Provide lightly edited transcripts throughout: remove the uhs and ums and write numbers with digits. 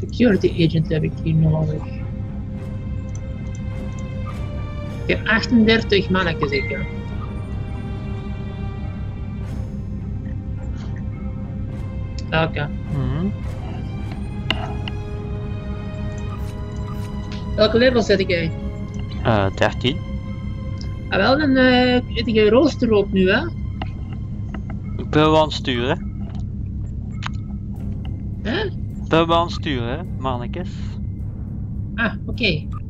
Security agent heb ik hier nodig. Ik heb 38 mannetjes zeker. Oké. Welke level zet jij? 13. Ah, wel, dan heb je rooster ook nu, hè? Ik ben wel aan het sturen. Huh? Ik ben wel aan het sturen, mannetjes. Ah, oké.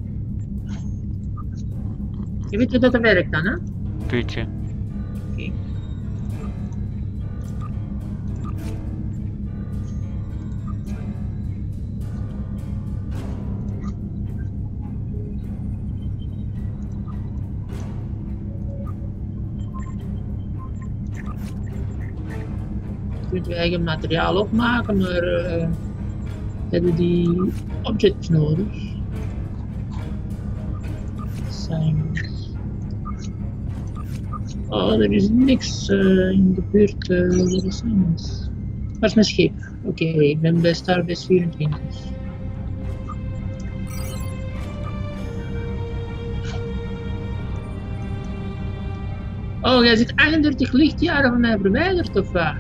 Je weet hoe dat werkt dan, hè? Puutje. Oké. Je kunt je eigen materiaal opmaken, maar hebben die objects nodig. Assignments. Oh, er is niks in de buurt voor assignments. Waar is mijn schip? Oké, ik ben bij Starbase 24. Oh, jij zit 38 lichtjaren van mij verwijderd, of wat?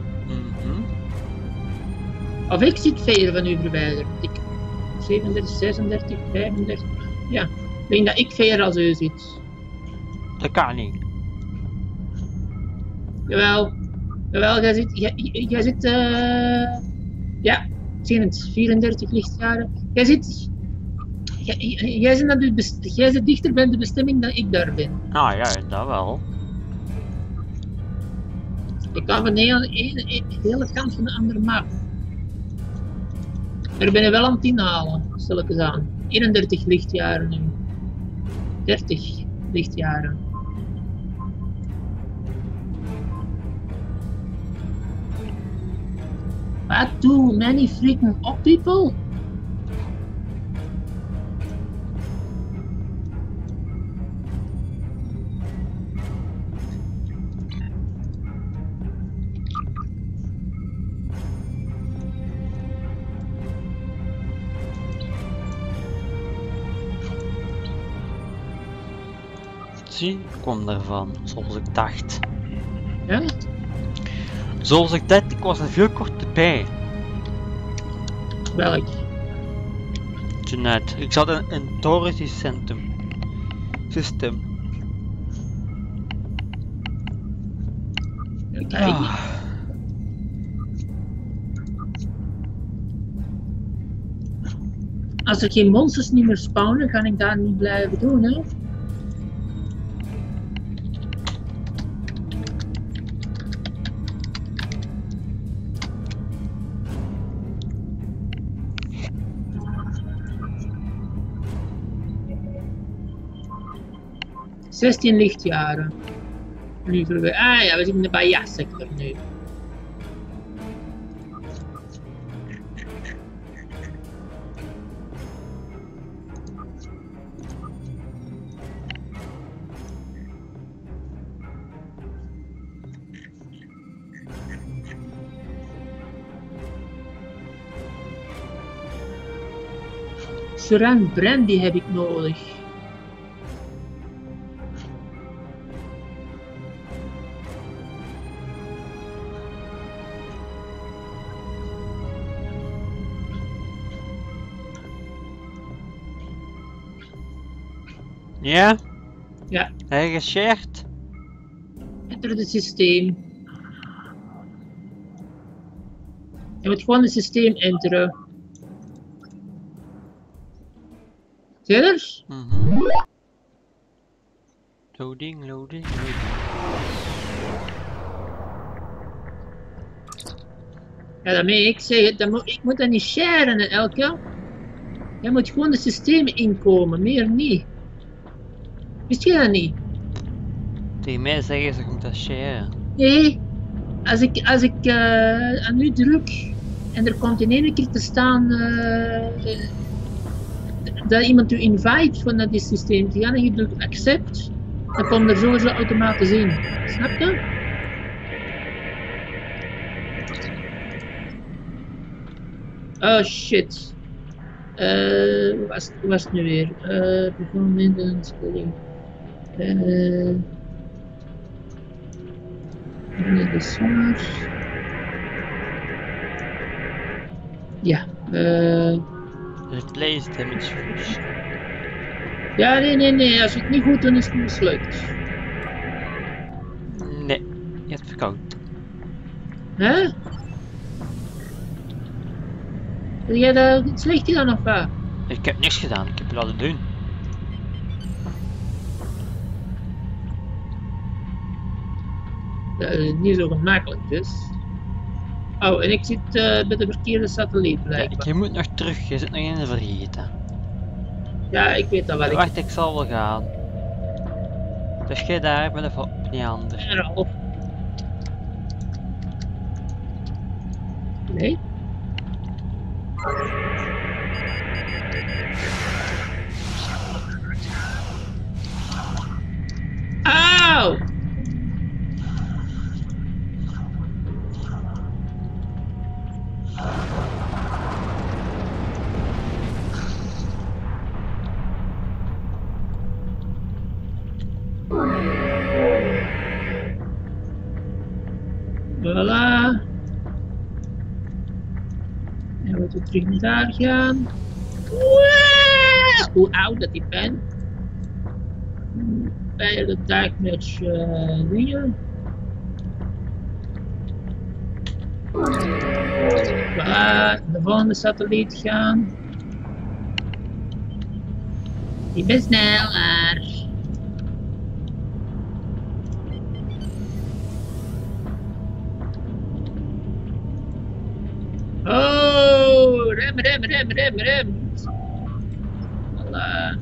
Of ik zit ver van u verwijderd. Ik 37, 36, 35. Ja, ik denk dat ik ver als u zit. Dat kan niet. Jawel, jij zit, ja, ik zie het, 34 lichtjaren. Jij zit dichter bij de bestemming dan ik daar ben. Nou ja, dat wel. Ik kan van de hele kant van de andere map. Daar ben je wel aan het inhalen, stel ik eens aan. 31 lichtjaren nu. 30 lichtjaren. What do many freaking up people? Zie, ik kwam daarvan, zoals ik dacht. Ja? Zoals ik dacht, ik was er veel korter bij. Welk? Net. Ik zat in een toeristisch centrum. System. Kijk. Als er geen monsters niet meer spawnen, kan ik daar niet blijven doen, hè? ...16 lichtjaren. Nu voorbij. Ah ja, we zitten in de Bahia-sector nu. Suran Brandy heb ik nodig. Ja? Ja. Heb je geshared? Enter het systeem. Je moet gewoon het systeem enteren. Zie je er? Loading, loading. Ja, daarmee ik zeg, ik moet dat niet sharen, Elke. Je moet gewoon het systeem inkomen, meer niet. Wist je dat niet? Tegen mij zeggen ze, je moet dat sharen. Nee, als ik aan u druk en er komt in één keer te staan dat iemand u invite van dat systeem te gaan en je drukt accept, dan komt er sowieso automatisch in. Snap je? Oh shit. Hoe was het nu weer? Begon in de speling. Meneer de Zwaar. Ja. Replace damage fish. Ja, nee. Als ik het niet goed doe, is het mislukt. Nee, je hebt verkoud. Hè? Wil jij daar slecht gedaan of wat? Ik heb niks gedaan, ik heb het laten doen. Dat is niet zo gemakkelijk dus. Oh, en ik zit bij de verkeerde satelliet Ja, blijkbaar. je moet nog terug, je zit nog in de vergeten. Ja, ik weet al wat ik... Wacht, ik zal wel gaan. Dus jij daar, ik ben even op die ander. Ralf. Nee? Auw! Voilà. En we moeten terug naar daar gaan. Wow! Hoe oud dat ik ben. Bij de darkmatch dingen. Voilà, de volgende satelliet gaan. Ik ben sneller. Oh, rem. Voilà.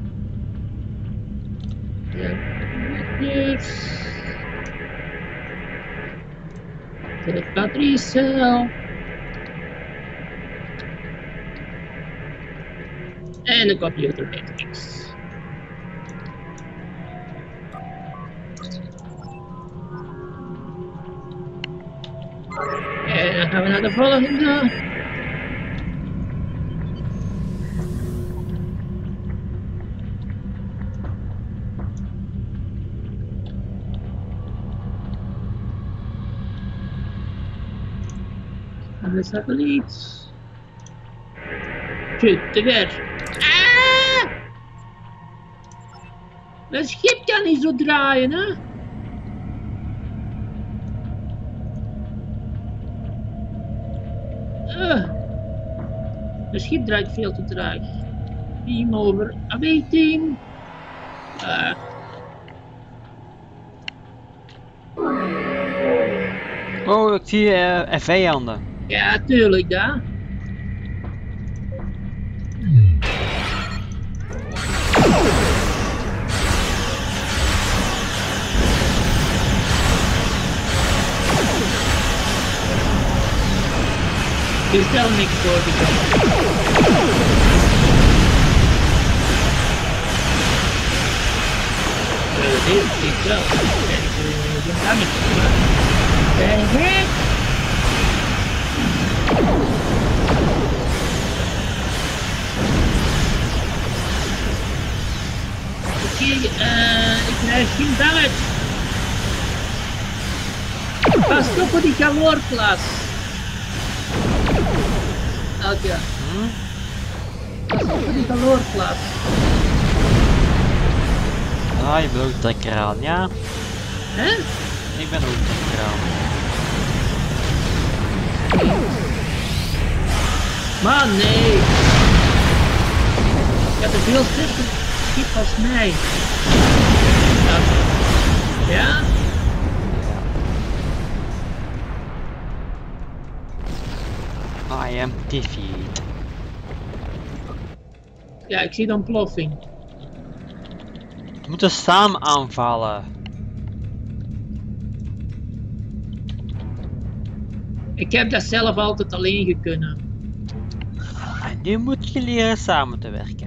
Ja, dus. De batteriecel. En de computer matrix. En dan gaan we naar de volgende. En de satelliet. Shit, te ver. Ah! Mijn schip kan niet zo draaien, hè? Mijn schip draait veel te traag. Beam over awaiting. Oh, ik zie vijanden. Ja, tuurlijk, daar. Er is wel niks voor te komen. Dit is wel. Ik ben damage gemaakt. Ik krijg geen damage. Pas op die galoorklas. Oké. Pas op die galoorklas. Ah, je bent ook trekker aan, ja? Hè? Ik ben ook trekker aan. Man, nee. Je hebt een veel sterker schip als mij. Ja? I am defeat. Ja, ik zie de ontploffing. We moeten samen aanvallen. Ik heb dat zelf altijd alleen gekunnen. En nu moet je leren samen te werken.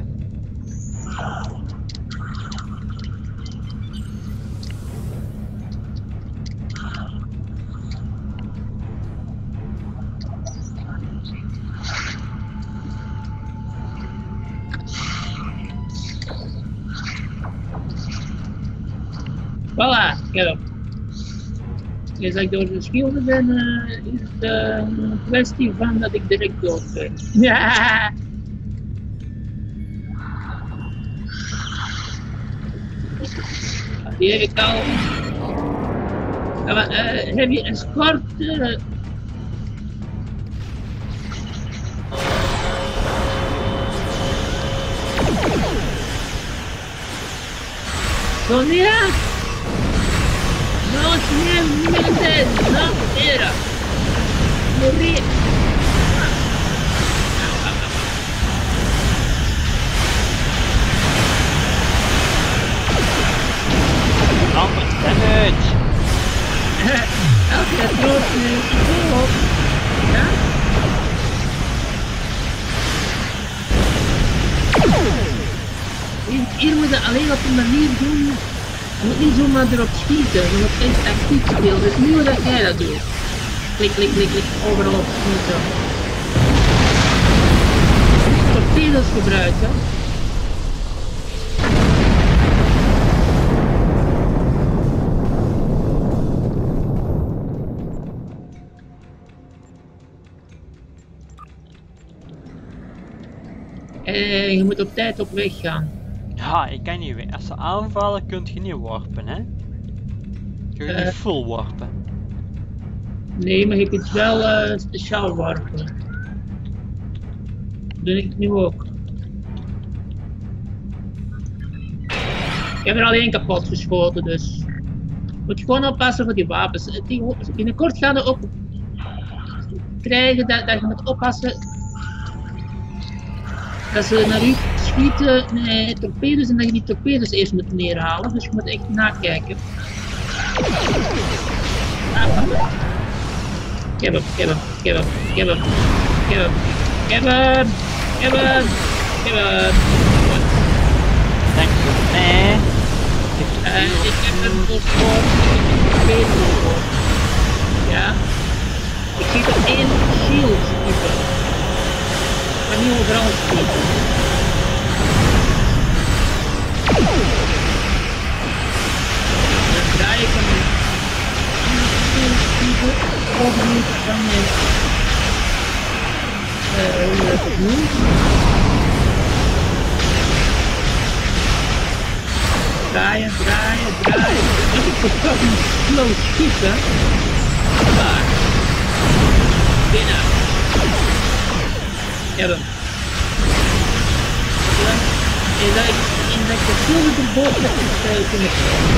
Voilà, kijk op. Als ik door de schilder ben, is het een kwestie van dat ik direct dood ben. Ja. Die heb ik al. Ja, maar, heb je een sport? Sonia? No siempre no era. Morir. Damage! Elke trots op. Ja? Hier moet je alleen op een manier doen. Je moet niet zomaar erop schieten, je moet echt actief spelen. Dus nu hoe dat jij dat doet. Klik, klik, klik, klik, overal op schieten. Torpedo's gebruiken. Je moet op tijd op weg gaan. Ja, ik kan niet weer. Als ze aanvallen kun je niet warpen, hè? Kun je niet full warpen. Nee, maar je kunt wel speciaal warpen. Dat doe ik nu ook. Ik heb er al één kapot geschoten, dus. Moet je gewoon oppassen voor die wapens. Binnenkort gaan we ook krijgen dat je moet oppassen. Dat ze naar u schieten met torpedo's en dat je die torpedo's eerst moet neerhalen, dus je moet echt nakijken. Ik heb hem. Dank je, nee. Ik heb hem voor torpedo's. Ja. Ik zie er één shield type. Ik kan niet overal schieten. Dan draai ik hem schieten. Overnieuw van mijn hoe dat het noemt. Draaien. Dat is toch wel een slow schieten. Daar. Binnen. Ik heb hem. En dat ik de zilver erboven heb kunnen krijgen.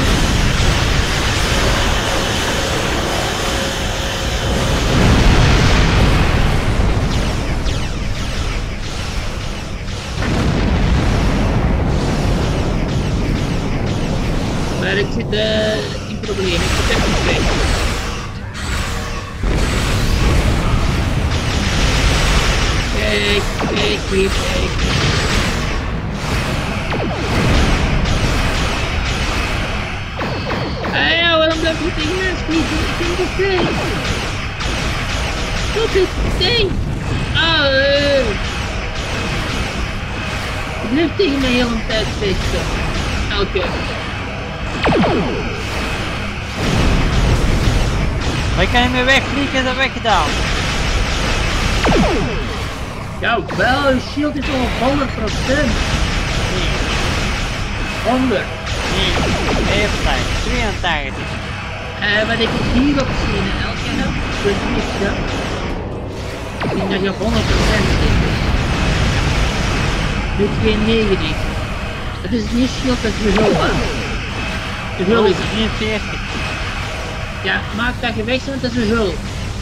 Maar ik zit in problemen. Ik zit echt niet weg. Kijk. Ja, waarom blijf je tegen mij schieten? Ik vind het ding. Stop het ding. Ik blijf tegen mij heel een tijd vechten. Oké. Maar kan je meer wegvliegen en dat weggedaan? Ja, wel, je shield is al 100%. 100. Nee, even kijken. 82. Wat ik hier op zie in elke heb, dus niet dat. Ik denk dat je op 100% zit. Dit is geen 90. Het is niet shield, dat is de hul, hè. De hul is 43. Ja, maak dat je weg bent, dat is de hul.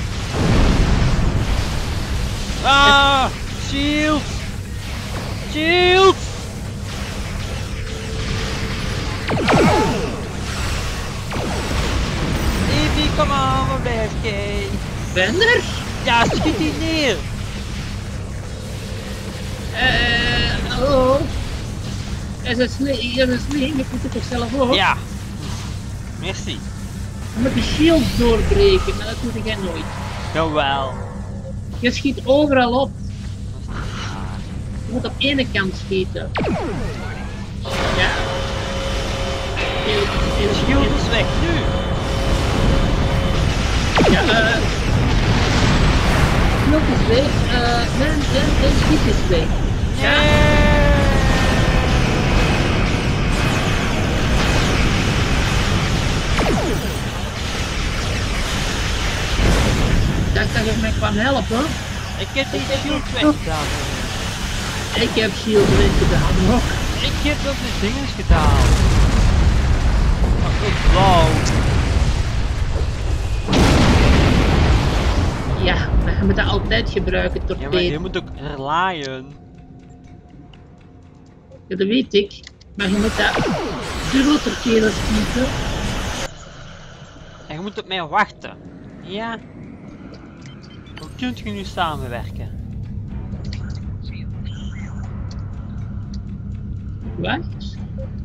Ah! Shield! Shield! Evie, kom aan, waar blijf jij? Ben er? Ja, schiet die neer! Hallo? Is het slim? Ik moet het toch zelf ook? Ja! Merci. Je moet de shield doorbreken, maar dat doe jij nooit. Jawel. Je schiet overal op. Je moet op ene kant schieten. Ja. De shield is weg, nu! Ja, Shield is weg. Mijn schip is weg. Ja. Ik dacht dat je mij kwam helpen. Ik heb die shield weggedaan. Ik heb shield weggedaan ook. Ik heb ook de dinges gedaan. Maar ook blauw. Ja, maar je moet dat altijd gebruiken, Ja, maar je torpedo. moet ook relaaien. Ja, dat weet ik. Maar je moet dat dubbel torpedo schieten. En je moet op mij wachten. Ja. Hoe kunt je nu samenwerken? Wacht.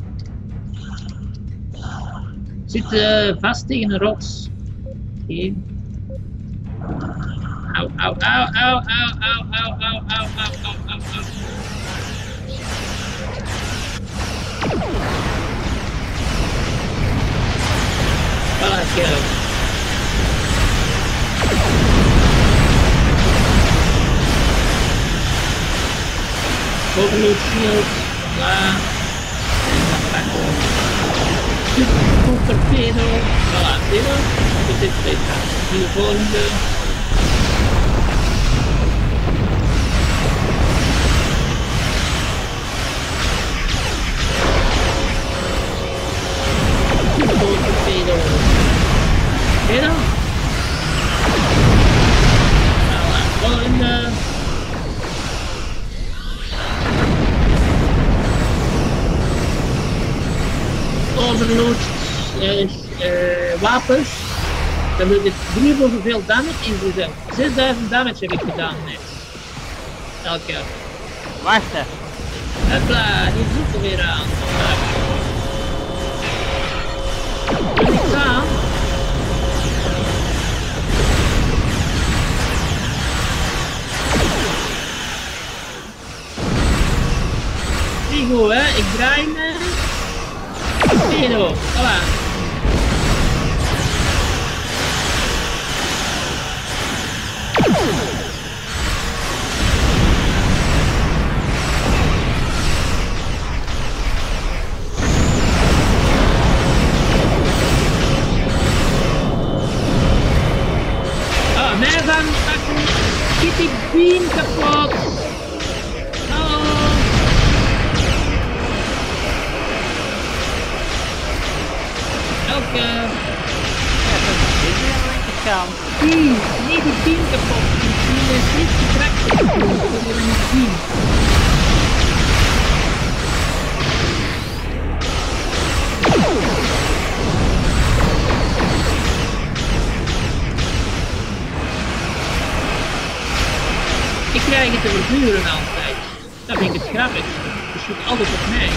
Zit vast tegen een rots. Oké. Au, au, au, au, au, au, au, au, au, au, au, au, au. Voilà, kijk. Overload shield. Voilà. Super torpedo. Voilà, zie je? Dit is beter. Nu de volgende. Super torpedo. Zie je? Voilà, volgende. Overload wapens, dan doe je 3 keer zoveel damage in jezelf. 6000 damage heb ik gedaan net. Elke keer. Wachten. Hopla, die zitten weer aan. Doe niks aan. Niet goed hè, ik draai me. Torpedo, voilà. Oh, mij van Kitty Beam kapot. Hallo. Elke team, niet die team kapot. Die team is niet getrekt. Dat is een team. Ik krijg het te vervuren altijd. Dat vind ik het grappig. Je schiet altijd op mij.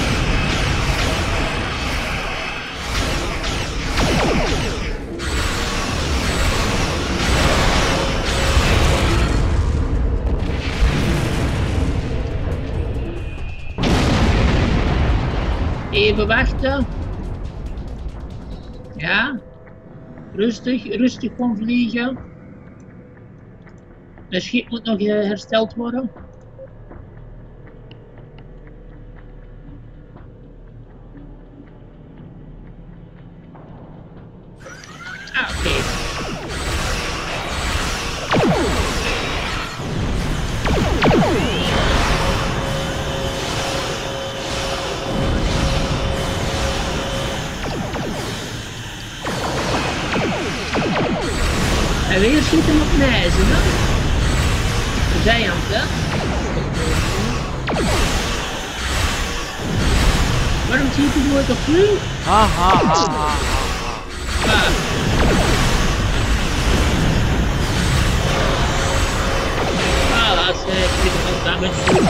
Even wachten. Ja. Rustig, rustig gewoon vliegen. Het schip moet nog hersteld worden. Ah, oké. En weer schieten op nijzen, hè? De vijand, hè? Waarom schiet hij nooit op u? Ha ha ha ha. Ah. Ah, laat ze, ik weet nog wat damage doen.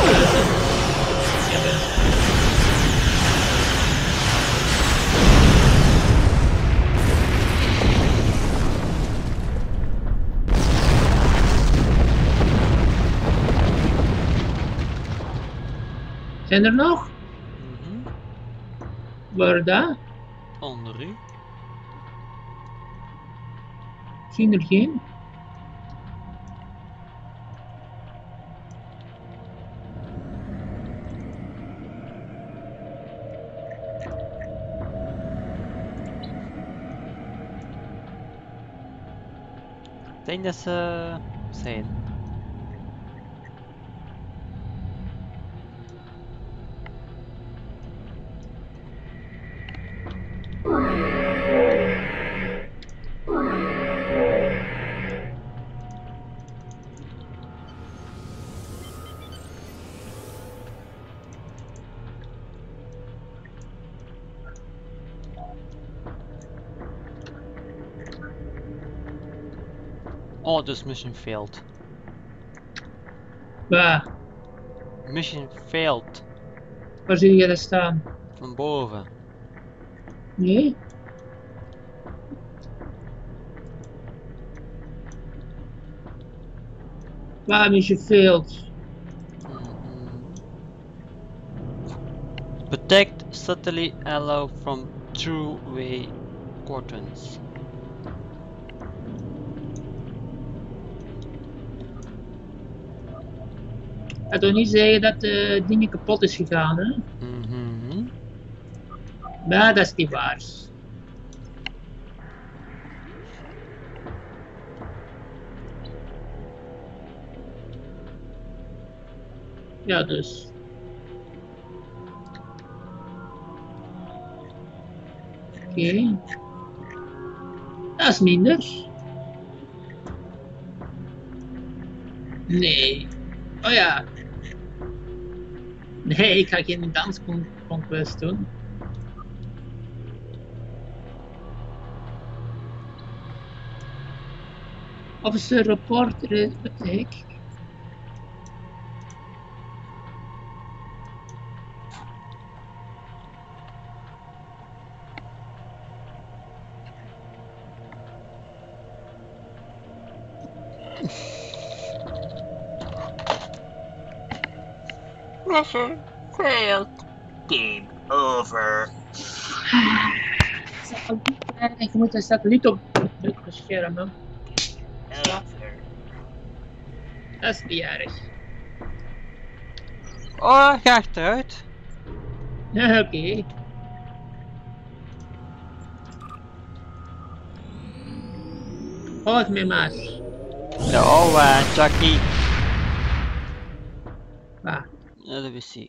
Zijn er nog? Waar daar? onder u. Ik zie er geen. Ik denk dat ze zijn. Oh, dus mission failed. Waar? Mission failed. Waar zie je dat staan? Van boven. Nee? Waarom is je failed? Protect satellite allow from two-way quadrants. Dat wil niet zeggen dat de ding kapot is gegaan, hè? Maar dat is niet waar. Ja, dus. Oké. Dat is minder. Nee. Oh ja. Nee, ik ga geen dansconquest doen. Officer report attack. Mission failed. Game over. Je moet een satelliet op beschermen. Over. Dat is niet erg. Oh, ga achteruit. Oké. Volg me maar. Ja, Chucky. Waar? Naar de wc.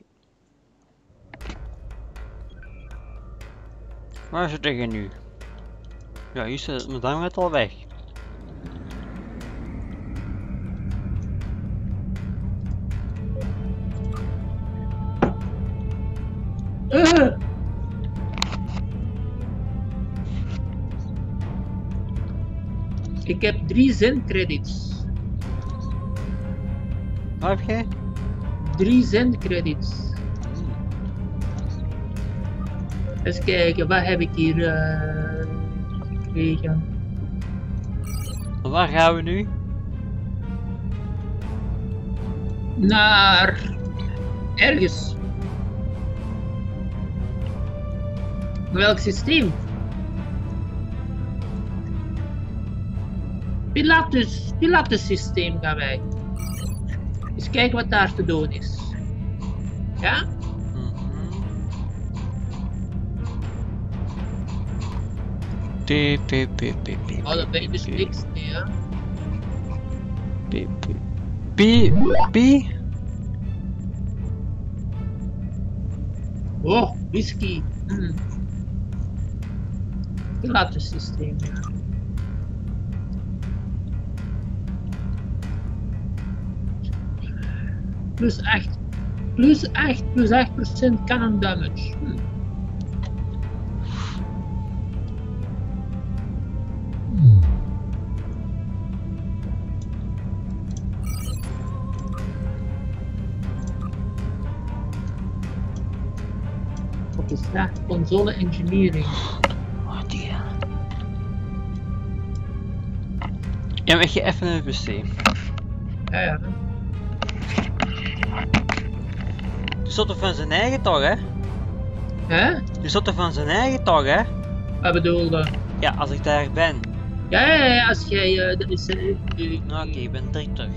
Waar zit ik nu? Ja, hier is mijn duim net al weg. Ik heb 3 zendcredits. Wat heb jij? 3 zendcredits. Eens kijken, wat heb ik hier gekregen? Waar gaan we nu? Naar ergens. Welk systeem? Pilatus systeem gaan wij. Eens kijken wat daar te doen is. Ja? Oh, dat weet dus niks meer, ja? P. Oh, whisky. Pilatus systeem, ja. Plus 8. Plus 8% cannon damage. Wat is dat? Console engineering. Oh, die. Ja, maar je even een wc. Ja. Die zat er van zijn eigen toch, hè? Hè? Die zat er van zijn eigen toch, hè? Wat bedoelde? Ja, als ik daar ben. Ja, als jij... dat is... Nou, oké, ik ben direct terug.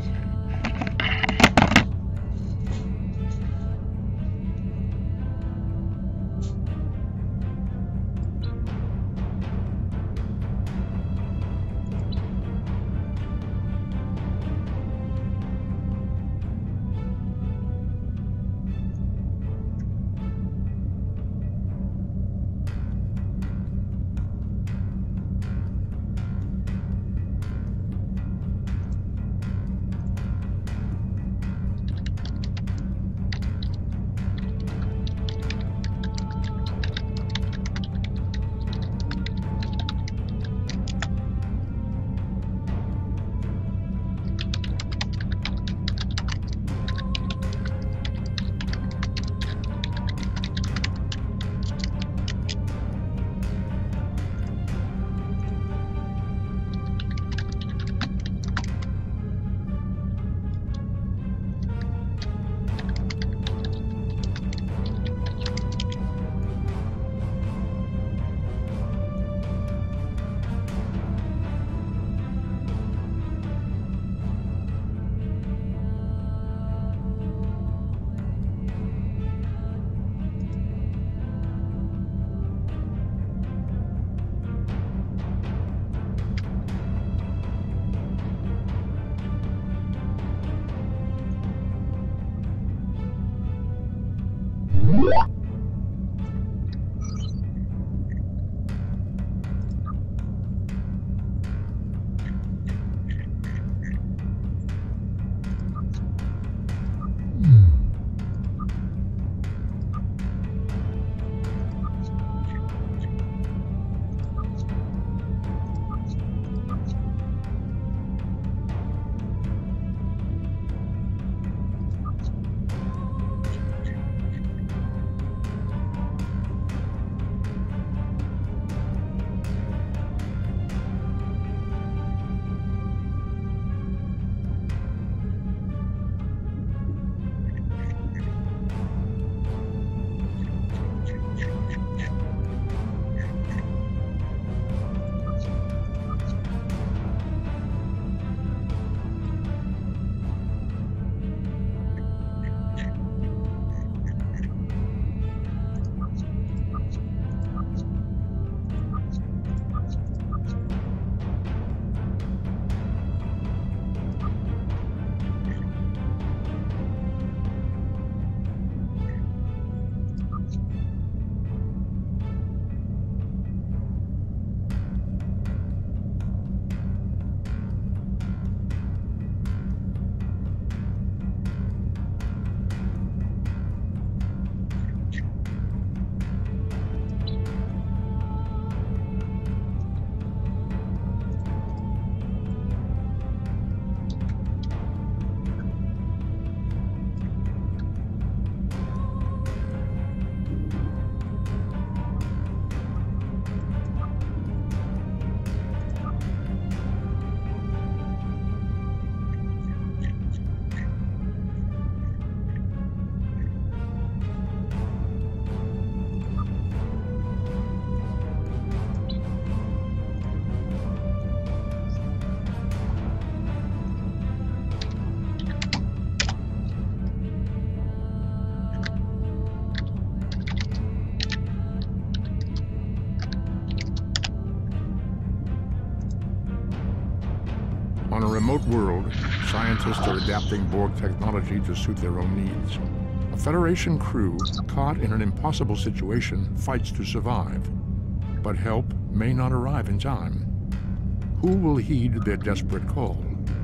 On a remote world, scientists are adapting Borg technology to suit their own needs. A Federation crew, caught in an impossible situation, fights to survive. But help may not arrive in time. Who will heed their desperate call?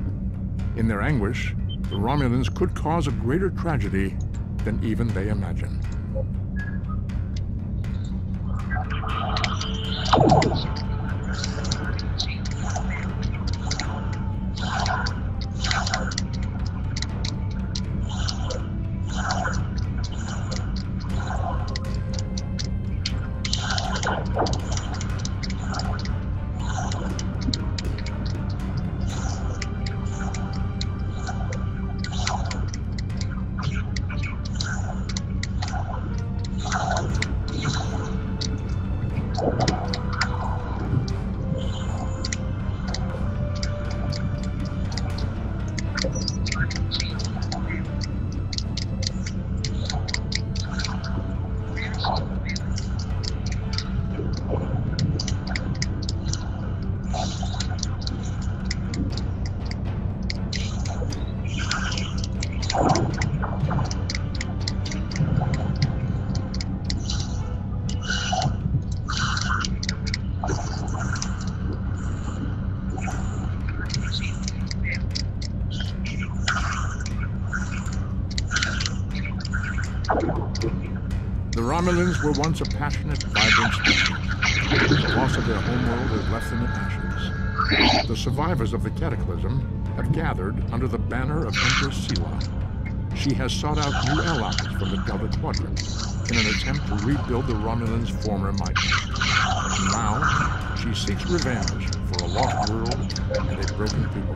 In their anguish, the Romulans could cause a greater tragedy than even they imagine. Romulans were once a passionate, vibrant species. The loss of their homeworld has left them in ashes. The survivors of the Cataclysm have gathered under the banner of Empress Sela. She has sought out new allies from the Delta Quadrant in an attempt to rebuild the Romulans' former might. And now, she seeks revenge for a lost world and a broken people.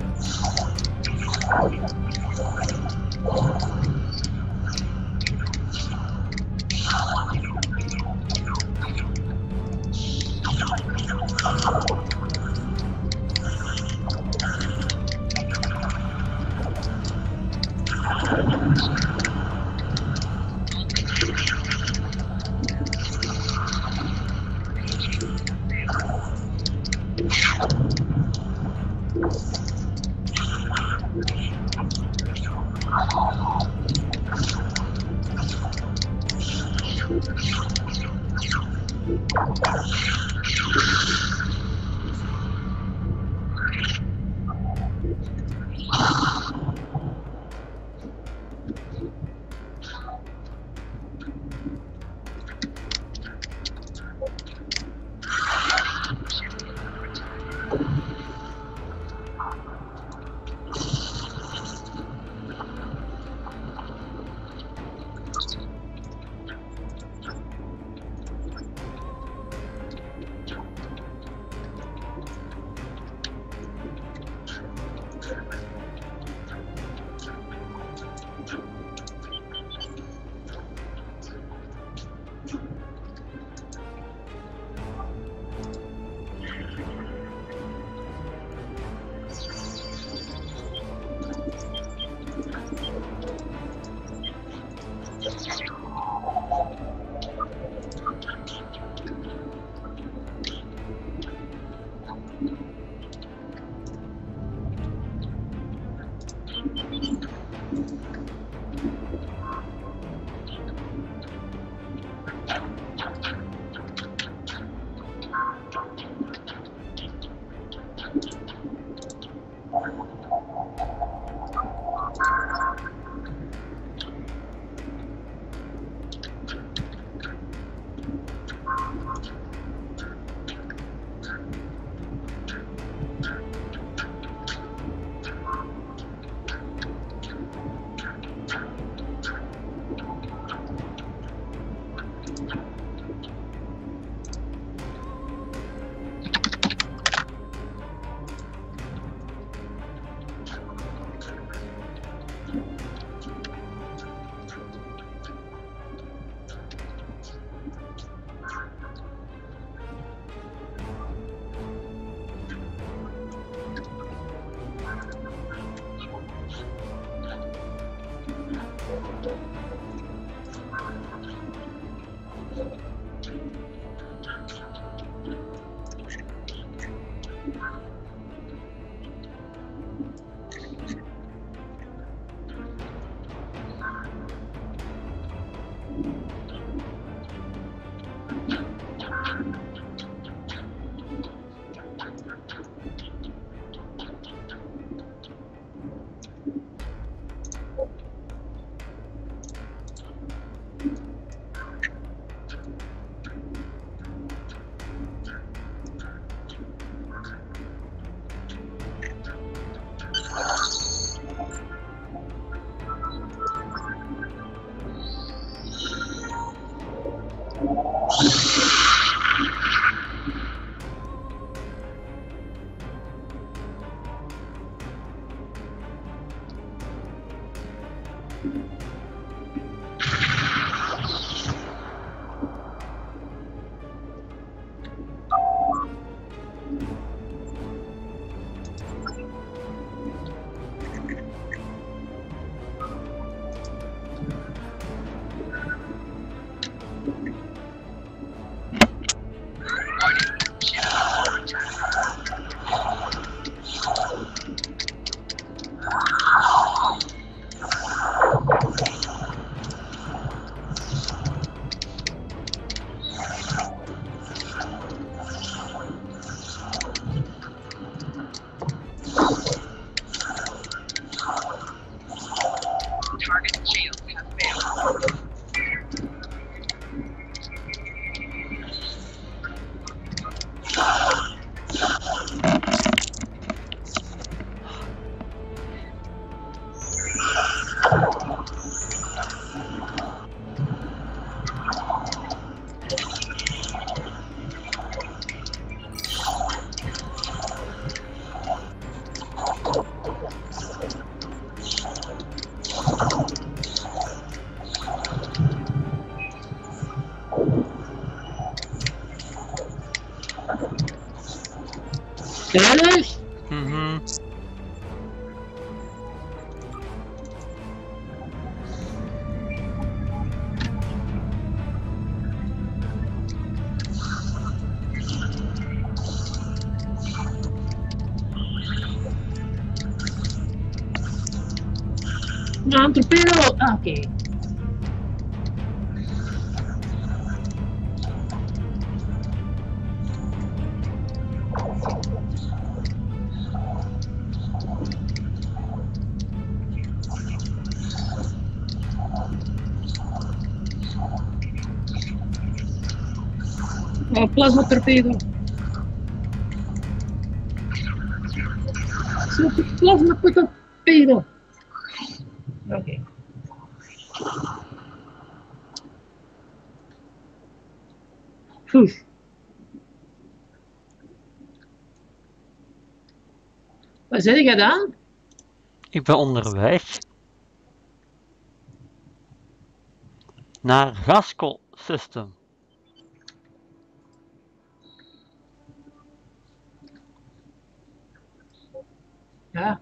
Nou, een torpedo! Ah, oké. Oh, plasma torpedo. Plasma torpedo. Oké. Goed. Waar zit jij dan? Ik ben onderweg. Naar Gaskell System. Ja.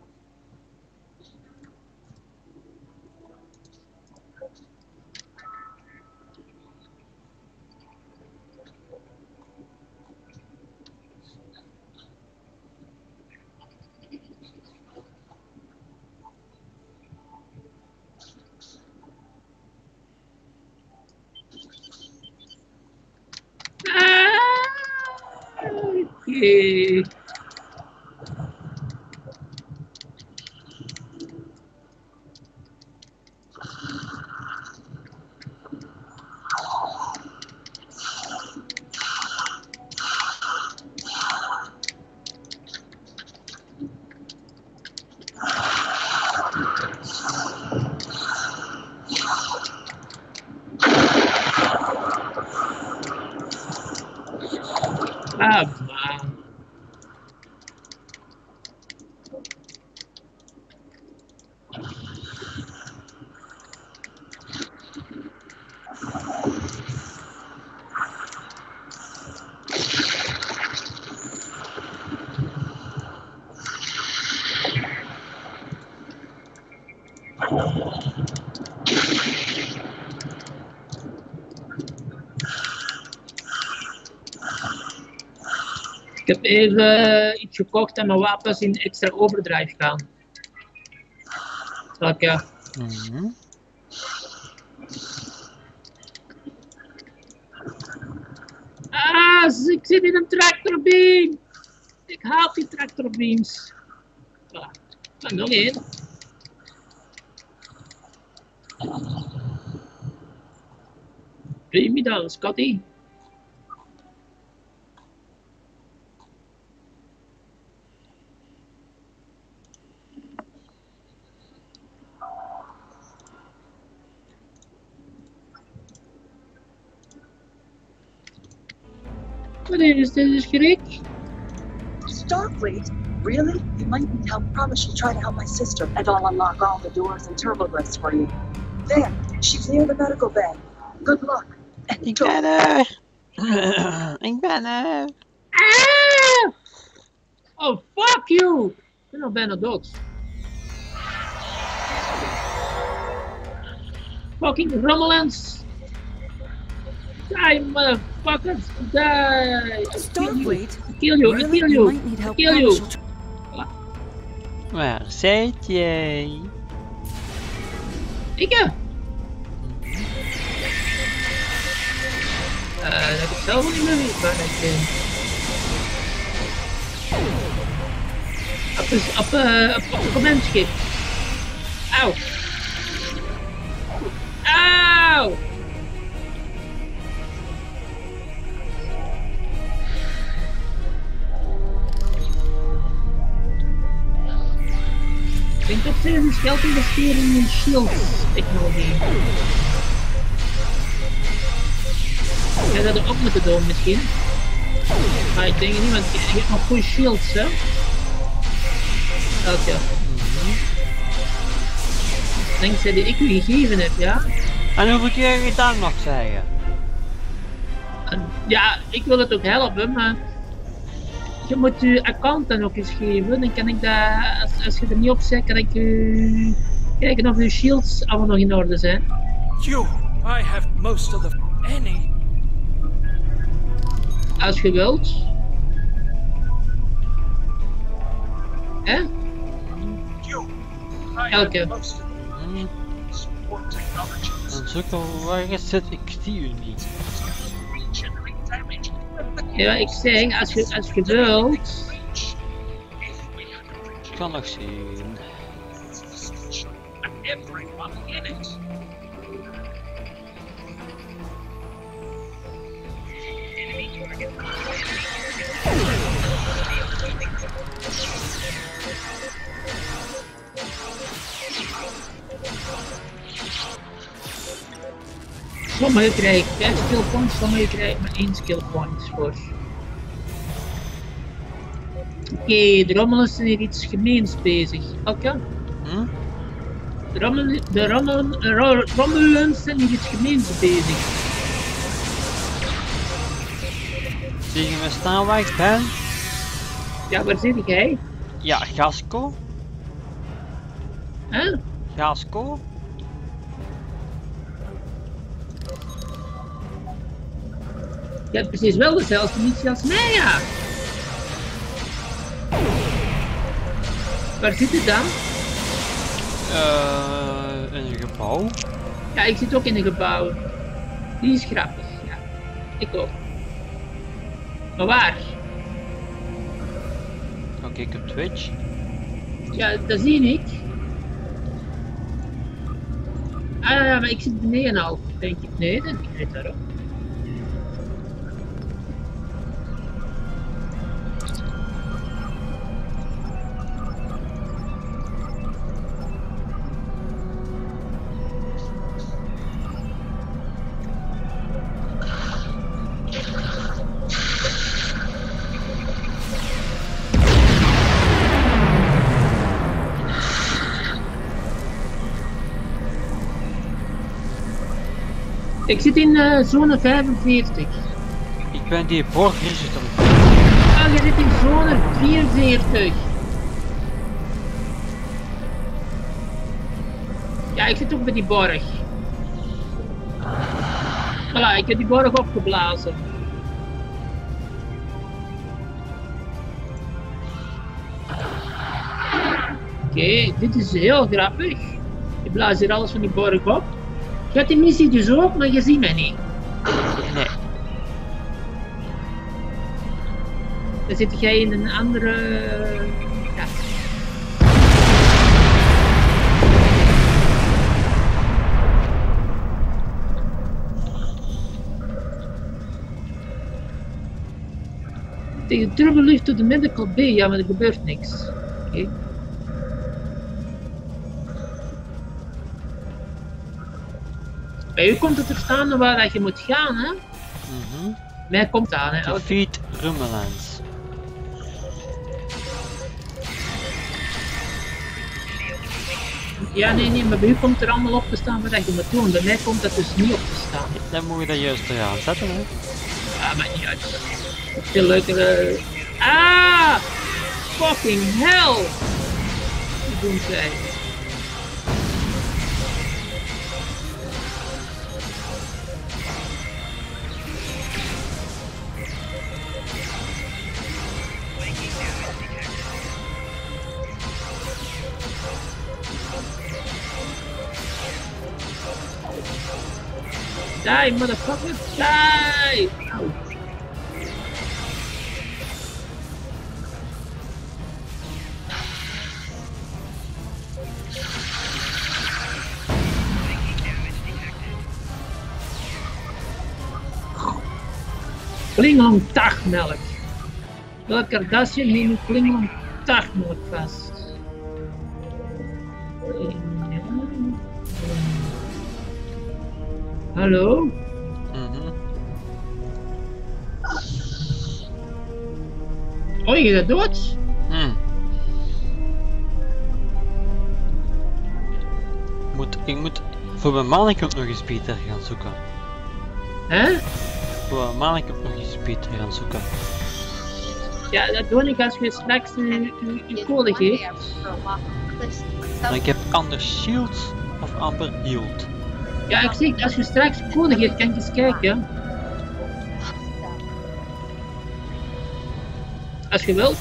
Oké. Ah, man. Ik heb even iets gekocht en mijn wapens in extra overdrive gaan. Welke? Ah, ik zit in een tractorbeam. Ik haat die tractorbeams. Voilà. En nog één. Beam me dan, Scotty. Wat is dit schrik? Starfleet? Really? You might need help. Promise you'll try to help my sister, and I'll unlock all the doors and turboglyphs for you. There, she's near the medical bay. Good luck. And Ik ben er! Ik ben er! Ah! Oh, fuck you! Ik ben al bijna dood. Fucking Romulans! Die, motherfuckers! Die! Starfleet? Kill you! I Really? kill You you! might need help. Kill Promise you! you'll Waar zit jij? Ik? Dat heb ik zelf niet meer weet waar ik ben. Op een commandschip. Auw. Auw. Ik denk dat ze dus geld investeren in shield-technologie. Ik zou dat ook moeten doen misschien. Maar ik denk het niet, want je hebt nog goede shields, hè? Oké. Dankzij die ik u gegeven heb, ja? En hoeveel keer je dat nog zeggen? En, ja, ik wil het ook helpen, maar... Je moet je account dan ook eens geven, dan kan ik dat... Als je er niet op zet, kan ik u... Kijken of uw shields allemaal nog in orde zijn. You, I have most of the any. Als je wilt. Hè? You, I Elke. have most of Dan zoeken waar je zit, ik zie u niet. Ja, ik zeg, als je wilt. Ik kan nog zien. Sommigen krijgen 5 skill points, sommigen krijgen maar 1 skill points voor. Oké, de rommels zijn hier iets gemeens bezig. Oké? Hm? De rommelens zijn hier iets gemeens bezig. Zie je me staan waar ik ben? Ja, waar zit jij? Ja, Gasco. Huh? Gasco. Je hebt precies wel dezelfde missie als mij, ja. Waar zit het dan? In een gebouw. Ja, ik zit ook in een gebouw. Die is grappig, ja. Ik ook. Maar waar? Oké, ik heb Twitch. Ja, dat zie ik. Ah ja, maar ik zit beneden al, denk ik. Nee, dat ik weet daarop. Ik zit in zone 45. Ik ben die borg digital. Ah, je zit in zone 44. Ja, ik zit ook bij die borg. Voilà, ik heb die borg opgeblazen. Oké, dit is heel grappig. Je blaast hier alles van die borg op. Je hebt die missie dus ook, maar je ziet mij niet. Nee. Dan zit jij in een andere... Ja. Tegen turbolift to the medical bay, ja, maar er gebeurt niks. Oké. Bij u komt het er staan waar dat je moet gaan, hè? Mij komt aan, hè? Defeat Rummelans. Ja, nee, maar bij u komt er allemaal op te staan wat je moet doen. Bij mij komt dat dus niet op te staan. Dan moet je dat juist eraan zetten, hè? Ja, maar niet uit. Veel leukere... Ah! Fucking hell! Wat doen zij? Die, motherfucker! Die! Ow. Klingelong dagmelk. Welk Kardashian heeft nu Klingelong dagmelk vast? Hallo? Oh, je gaat dood? Ik moet voor mijn mannekant nog eens beter gaan zoeken. Hè? Voor mijn mannekant nog eens beter gaan zoeken. Ja, dat doe ik als je straks je code geeft. Maar ik heb Anders Shield of Amber Yield. Ja, ik zeg, als je straks je code geeft, kan je eens kijken. Als je wilt.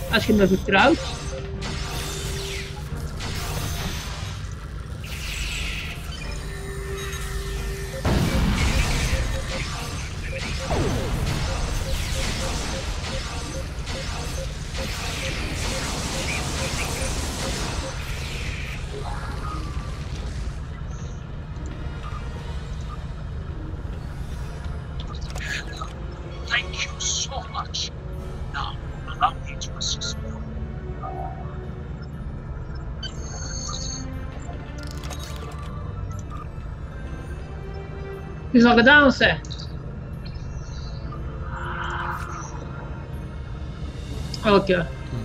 Als je me vertrouwt. Thank you so much. Now, allow me to assist you. Het is al gedaan, zeg. Oké.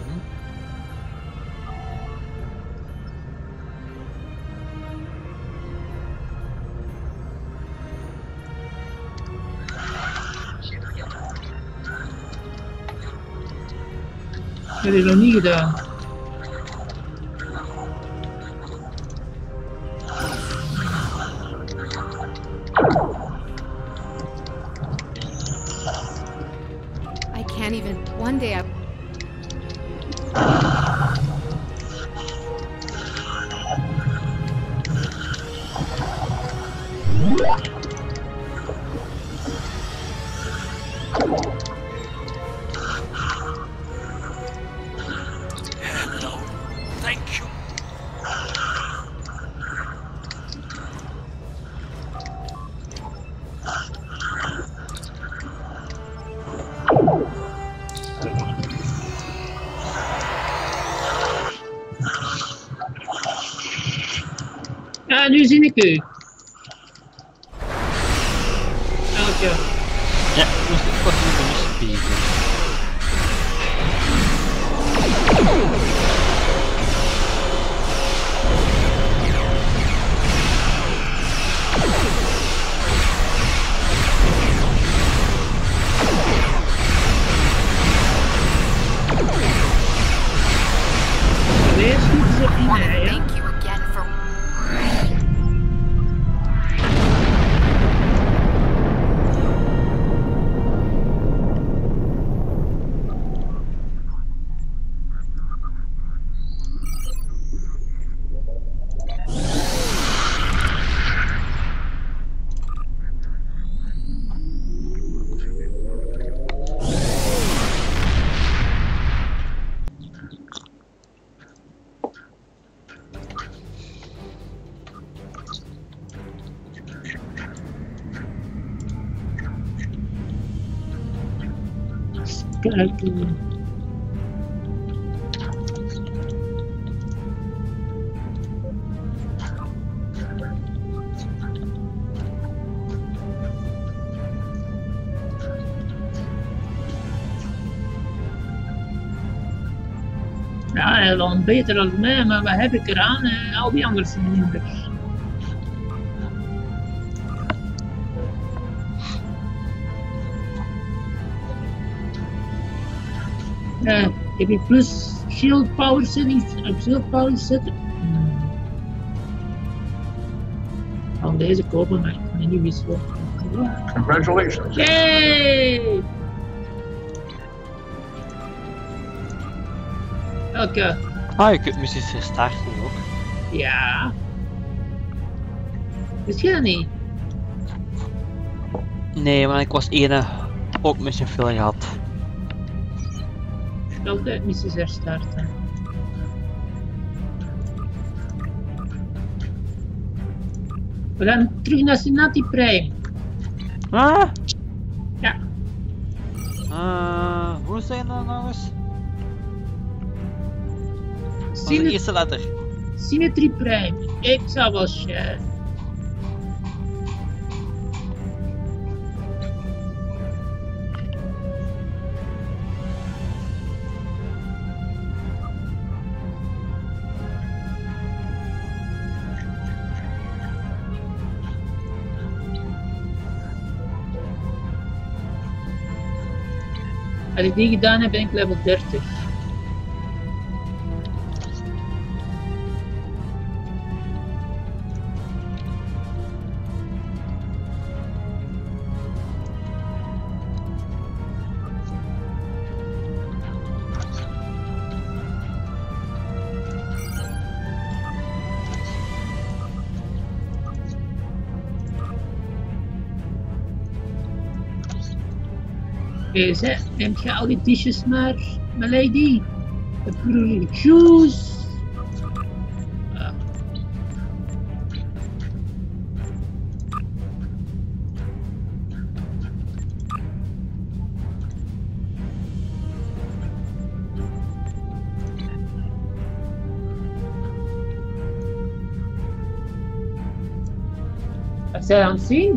Dat heb ik nog niet gedaan. I can't even. One day I. Hello. Thank you. Ja, nu zie ik u. Oké. Ja, dus ik was niet een missie bezig. Weer schieten ze in mij, ja. Thank you again for. Kijken. Ja, hij dan beter dan mij, maar wat heb ik eraan? Al die anderen zijn minder. Heb ik plus shield power settings op shield power zetten? Ik kan deze kopen, maar ik kan die niet wisselen. Congratulations. Yay! Oké. Ah, je kunt missies herstarten ook. Ja. Wist je dat niet? Nee, maar ik was ene ook mission veel gehad. Altijd missies herstarten. We gaan terug naar Sinati Prime. Ah? Ja. Hoe zijn dat nou eens? Wat is de eerste letter? Symmetry Prime. Ik zou wel share. Als ik die gedaan heb, ben ik level 30. Oké, zeg, neemt je al die dishes maar, my lady? Het broerlijke juice. Wat zijn aan het zien?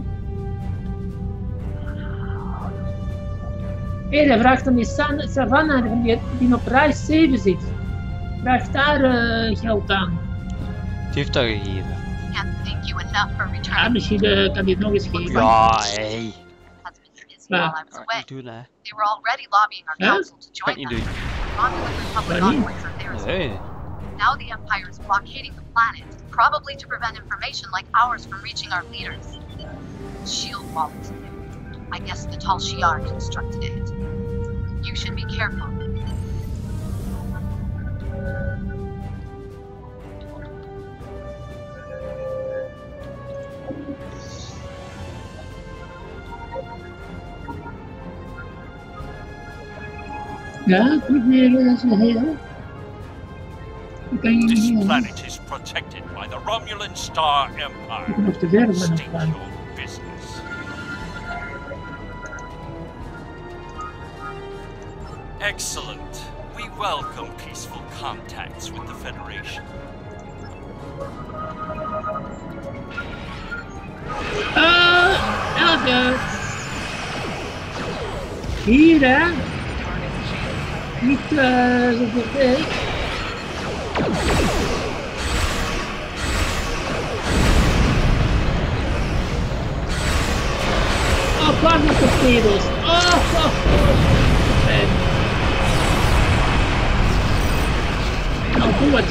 Hij vraagt om die Savannah die op reis 7 zit. Vraagt daar geld aan. Die heeft dat gegeven. Can't thank you enough for Ja, returning. misschien kan hij het nog eens geven. Ja, hey. Has been busy while I was Kan away. niet doen, hè. They were already lobbying our Huh? council to Kan join niet them. doen. Popular Republic Funny. envoys are theirs. Nee. Now the Empire is blockading the planet, probably to prevent information like ours from reaching our leaders. Shield wall is new. I guess the Tal Shiar constructed it. You should be careful. Ja, ik probeer dat zo heel. Ik kan je niet This heel. planet is protected by the Romulan Star Ik ben Empire. nog te ver van het State plan. your business. Excellent. We welcome peaceful contacts with the Federation. Elke. Hier hè. Niet zo voorbij. Oh, plasma torpedo's. Oh. Fijn. Nou, doe het.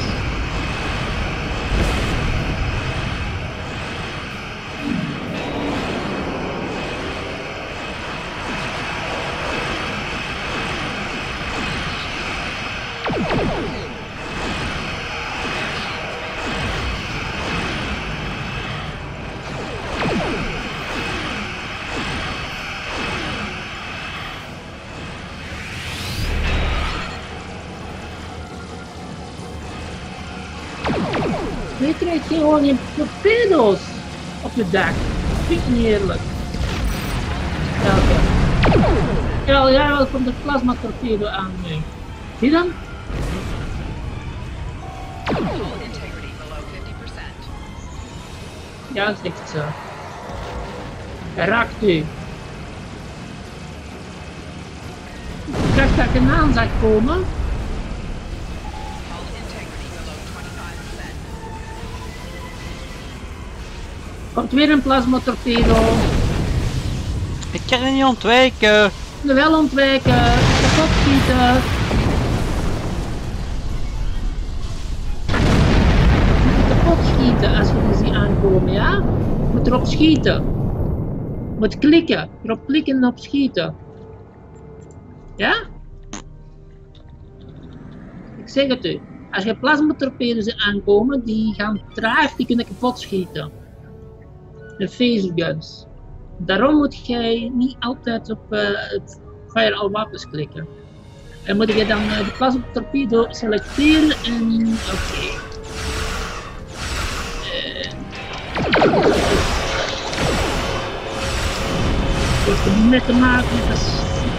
Je krijgt gewoon geen torpedo's op je dak. Vind ik niet eerlijk. Ja, jij wel komt de plasma torpedo aan mee. Zie dan? Ja, zegt ze. Hij raakt u. Ik dacht dat ik een aan zag komen. Komt weer een plasma torpedo. Ik kan het niet ontwijken. Wel ontwijken. Kapot schieten. Kapot schieten als je die ziet aankomen, ja? Moet erop schieten. Moet klikken. Erop klikken en op schieten. Ja? Ik zeg het u. Als je plasmatorpedo's ziet aankomen, die gaan traag, die kunnen kapot schieten. De phaserguns. Daarom moet jij niet altijd op het fire all wapens klikken. En moet je dan de plasmatorpedo selecteren en oké. Het heeft er net te maken met dat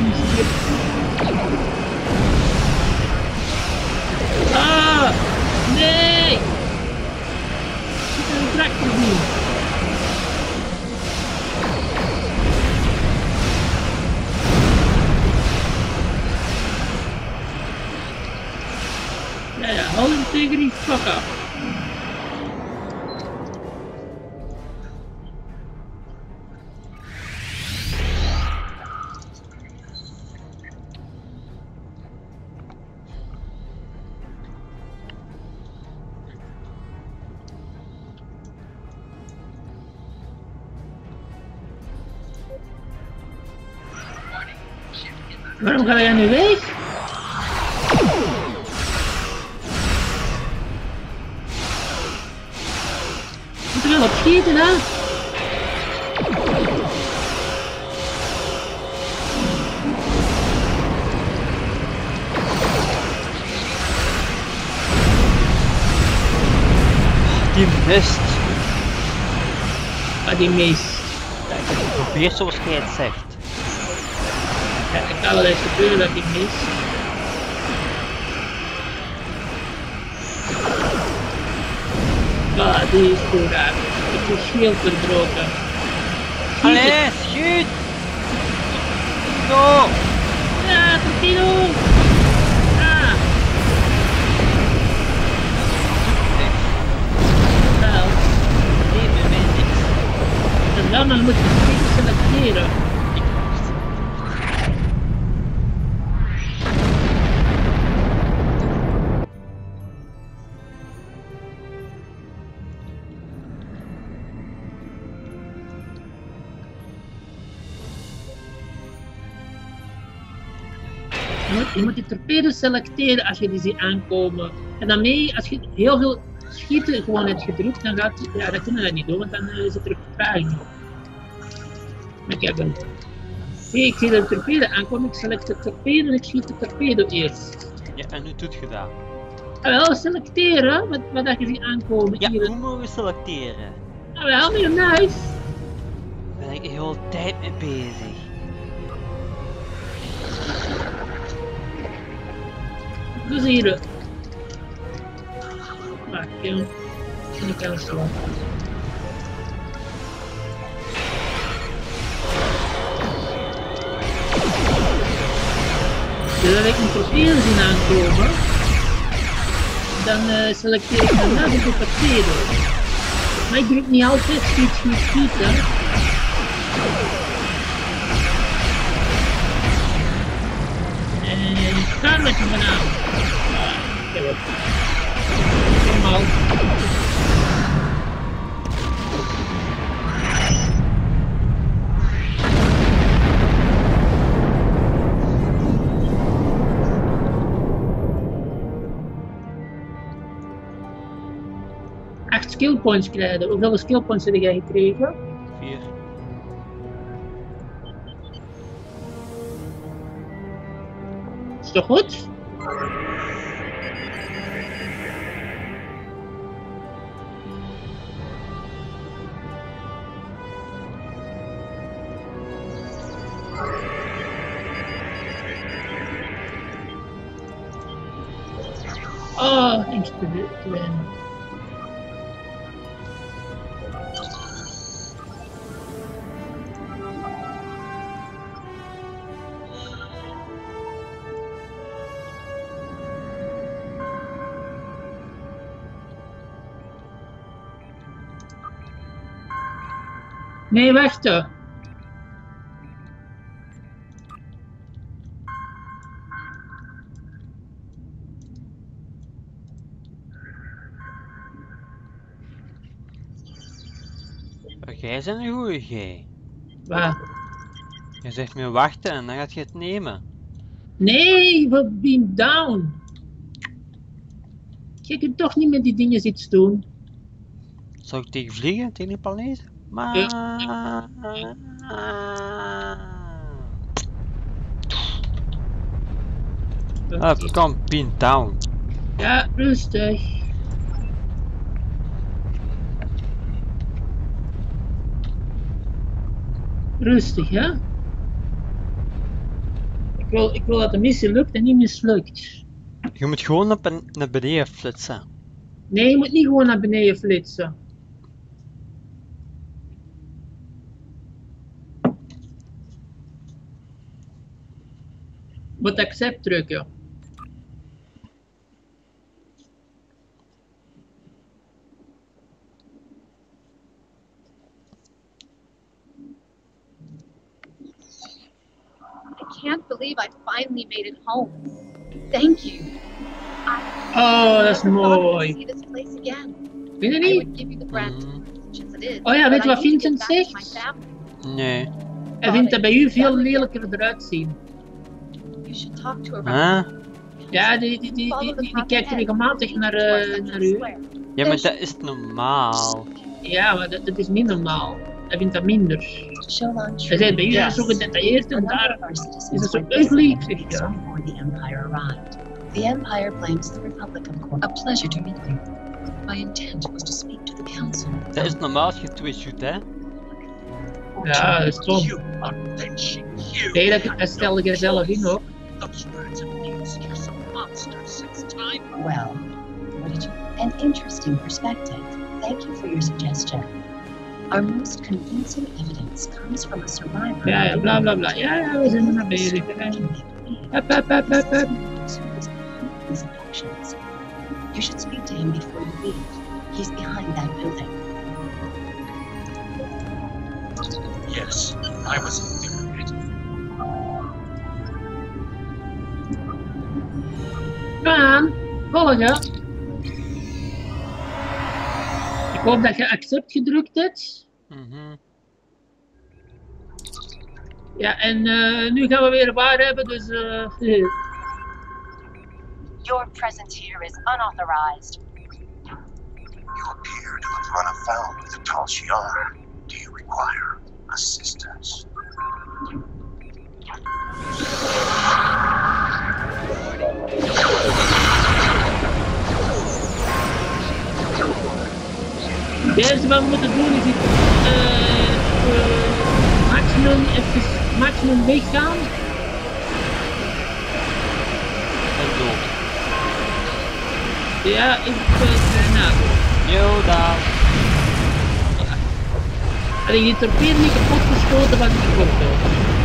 ah! Nee! Ik heb een tractor niet. Ja, hold him tegen die fuck up. Waarom ga jij nu weg? Moet er wel op schieten, hè? Die mist. Maar die mist. Probeer zoals jij het zegt. Ja, het kan wel eens gebeuren dat die mist. Ah, die is goed uit. Ik heb shield verbroken. Allee, schiet! Zo! Ja, torpedo! Ah! Wel. Nee, bij mij niks. En dan moet je het selecteren. Je moet die torpedo's selecteren als je die ziet aankomen. En daarmee, als je heel veel schieten gewoon hebt gedrukt, dan gaat ja, dan kunnen we dat niet doen, want dan zit er vertraging op. Maar kijk dan. Zie, ik zie de torpedo aankomen, ik select de torpedo en ik schiet de torpedo eerst. Ja, en nu doet je dat. Ah, wel, selecteren, wat dat je ziet aankomen. Ja, hier. hoe mogen we selecteren? Ah, wel, meer nice. Daar ben ik de hele tijd mee bezig. Dus hier. Maak je. En ik kan slaan. Dus als ik een torpedo zien aankomen, dan selecteer ik daarna de torpedo. Maar ik druk niet altijd schiet, schiet, schieten. En ga met je banaan. Kijk op. Normaal. Skill points krijgen. Hoeveel skill points heb jij gekregen? 4. Is toch goed? Oh, thanks to win. Nee, wachten. Jij bent een goeie, jij. Waar? Je zegt me wachten en dan gaat je het nemen. Nee, we beam down. Je kunt toch niet met die dingen iets doen. Zou ik tegen vliegen, tegen die planeet? Maar... Kom, pin down. Ja, rustig. Rustig, hè? Ik wil dat de missie lukt en niet mislukt. Je moet gewoon naar beneden flitsen. Nee, je moet niet gewoon naar beneden flitsen. Je moet accept drukken. I can't believe I finally made it home. Thank you. Oh, dat is mooi. See this place again. Vind je I niet? would give you the brand as it is. Oh ja, weet je but wat I need to Vincent get back to my zegt? family. Nee. Hij vindt dat bij u veel lelijker eruit zien. You should talk to her Huh? about Ja, die kijkt regelmatig naar u. Ja, maar dat is normaal. Ja, maar dat is niet normaal. Hij vindt dat minder. Sholan Hij zei bij u is zo gedetailleerd en daar is het zo ugly. Zeg ja. Before the Empire arrived. The Empire blames the Republic, of course. A pleasure to meet you. My intent was to speak to the council. Dat is normaal als je Twitch doet, hè? Ja, dat is stom. You unbenching you. Nee, dat stelde je zelf in hoor. Those words have used you some monsters since time. Well, what did you? An interesting perspective. Thank you for your suggestion. Our most convincing evidence comes from a survivor. Ja, bla bla bla. Ja, we zijn er maar bezig. Hup. These actions. You should speak to him before you leave. He's behind that building. Yes, I was there. Aan, volgen. Ik hoop dat je accept gedrukt hebt. Ja, en nu gaan we weer waar hebben, dus Your presence here is unauthorized. You appear to have run afoul with the Tal Shiar. Do you require assistance? het eerste wat we moeten doen is maximum weggaan. En dood. Ja, ik nou. Yo, daar. Had ik die torpedo niet kapot geschoten, was ik ook dood.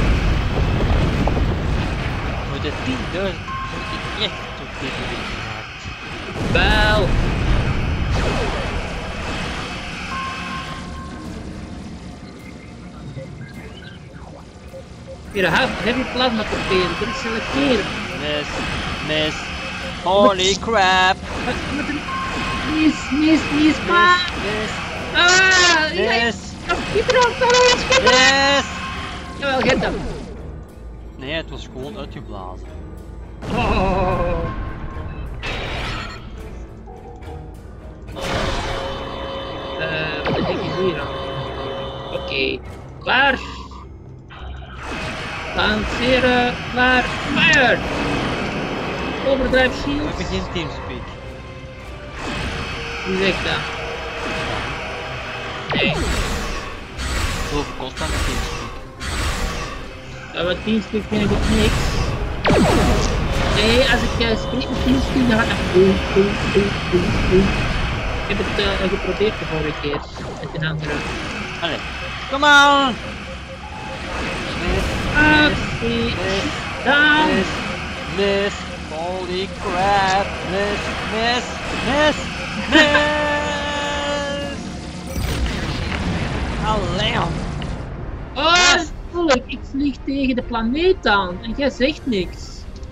Voor de 10.000 moet ik echt torpedo weer gemaakt. Wel. Hier, heb je plasma torpedo, dat is selecteren. Mis. Holy crap. Mis, maar. Ah, Mis. Jawel, get hem. Nee, het was gewoon uitgeblazen. Oh. Wat heb ik hier aan? Oké, klaar. Lanceren, klaar, fire! Overdrive shield. We hebben geen teamspeak. Wie zegt dat? Nee. Zoveel kost aan de teamspeak. Ja, wat teamspeak vind ik ook niks. Nee, als ik spreek met teamspeak dan gaat het boem. Ik heb het geprobeerd de vorige keer met een andere. Allee, come on! Miss, holy crap, miss. Allee. Oh, natuurlijk, ik vlieg tegen de planeet aan en jij zegt niks.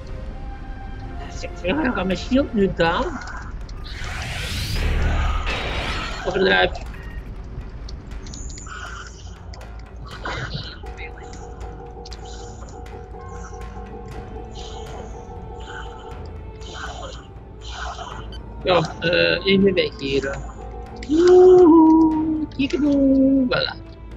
Ja, dan gaat mijn shield nu down. Overdrive. Ja, even weg hier. Kikkedoe, voilà.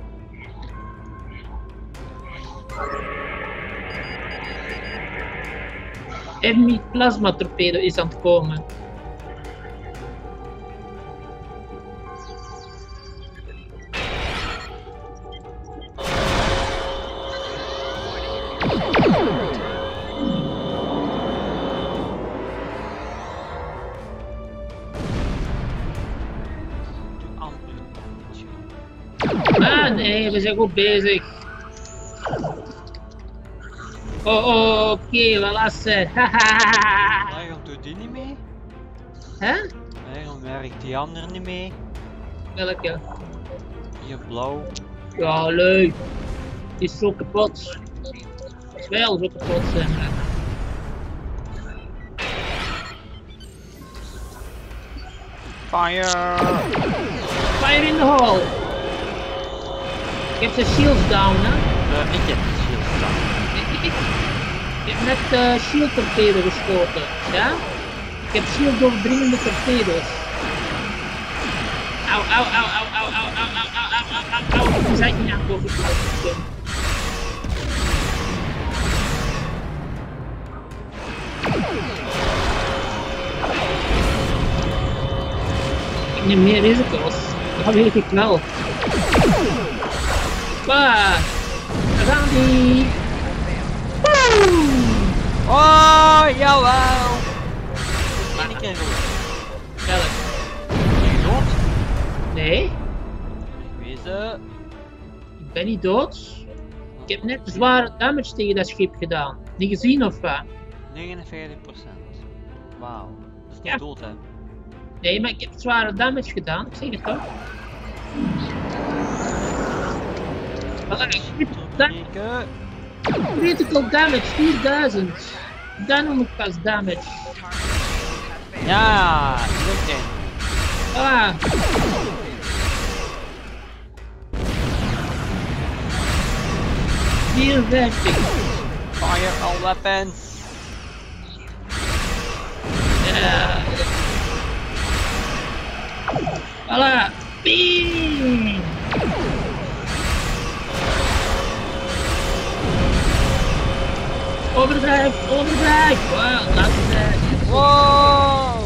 Enemy plasma torpedo is aan het komen. Ah nee, we zijn goed bezig. Oh, oké, wel lassen. Waarom doet die niet mee? Hè? Waarom werkt die ander niet mee? Welke? Hier blauw. Ja, leuk. Die is zo kapot. Is wel zo kapot zijn. Fire! Fire in the hole. Ik heb de shields down, hè? Ik heb de shield staan. Ik heb net shield torpedo geschoten, ja? Ik heb shield doordringende torpedo's. Au. Je bent niet aan het overblijven. niet meer risico's. Dat weet ik wel. Waar? Daar gaan die. Oh, jawel! Eén keer goed. Welk? Dood? Nee, Wezen. ik ben niet dood. Ik heb net zware damage tegen dat schip gedaan. Niet gezien of wat? 49%. Wauw. Dat is niet Ja. dood, hè? Nee, maar ik heb zware damage gedaan. Ik zeg het toch? Kijken. Critical damage 4000. Dan noem ik pas damage. Ja, lukt in. Ah. Fire all weapons. Ja. Voilà. Bing. Overdrive, overdrive. Wow, dat is Wow.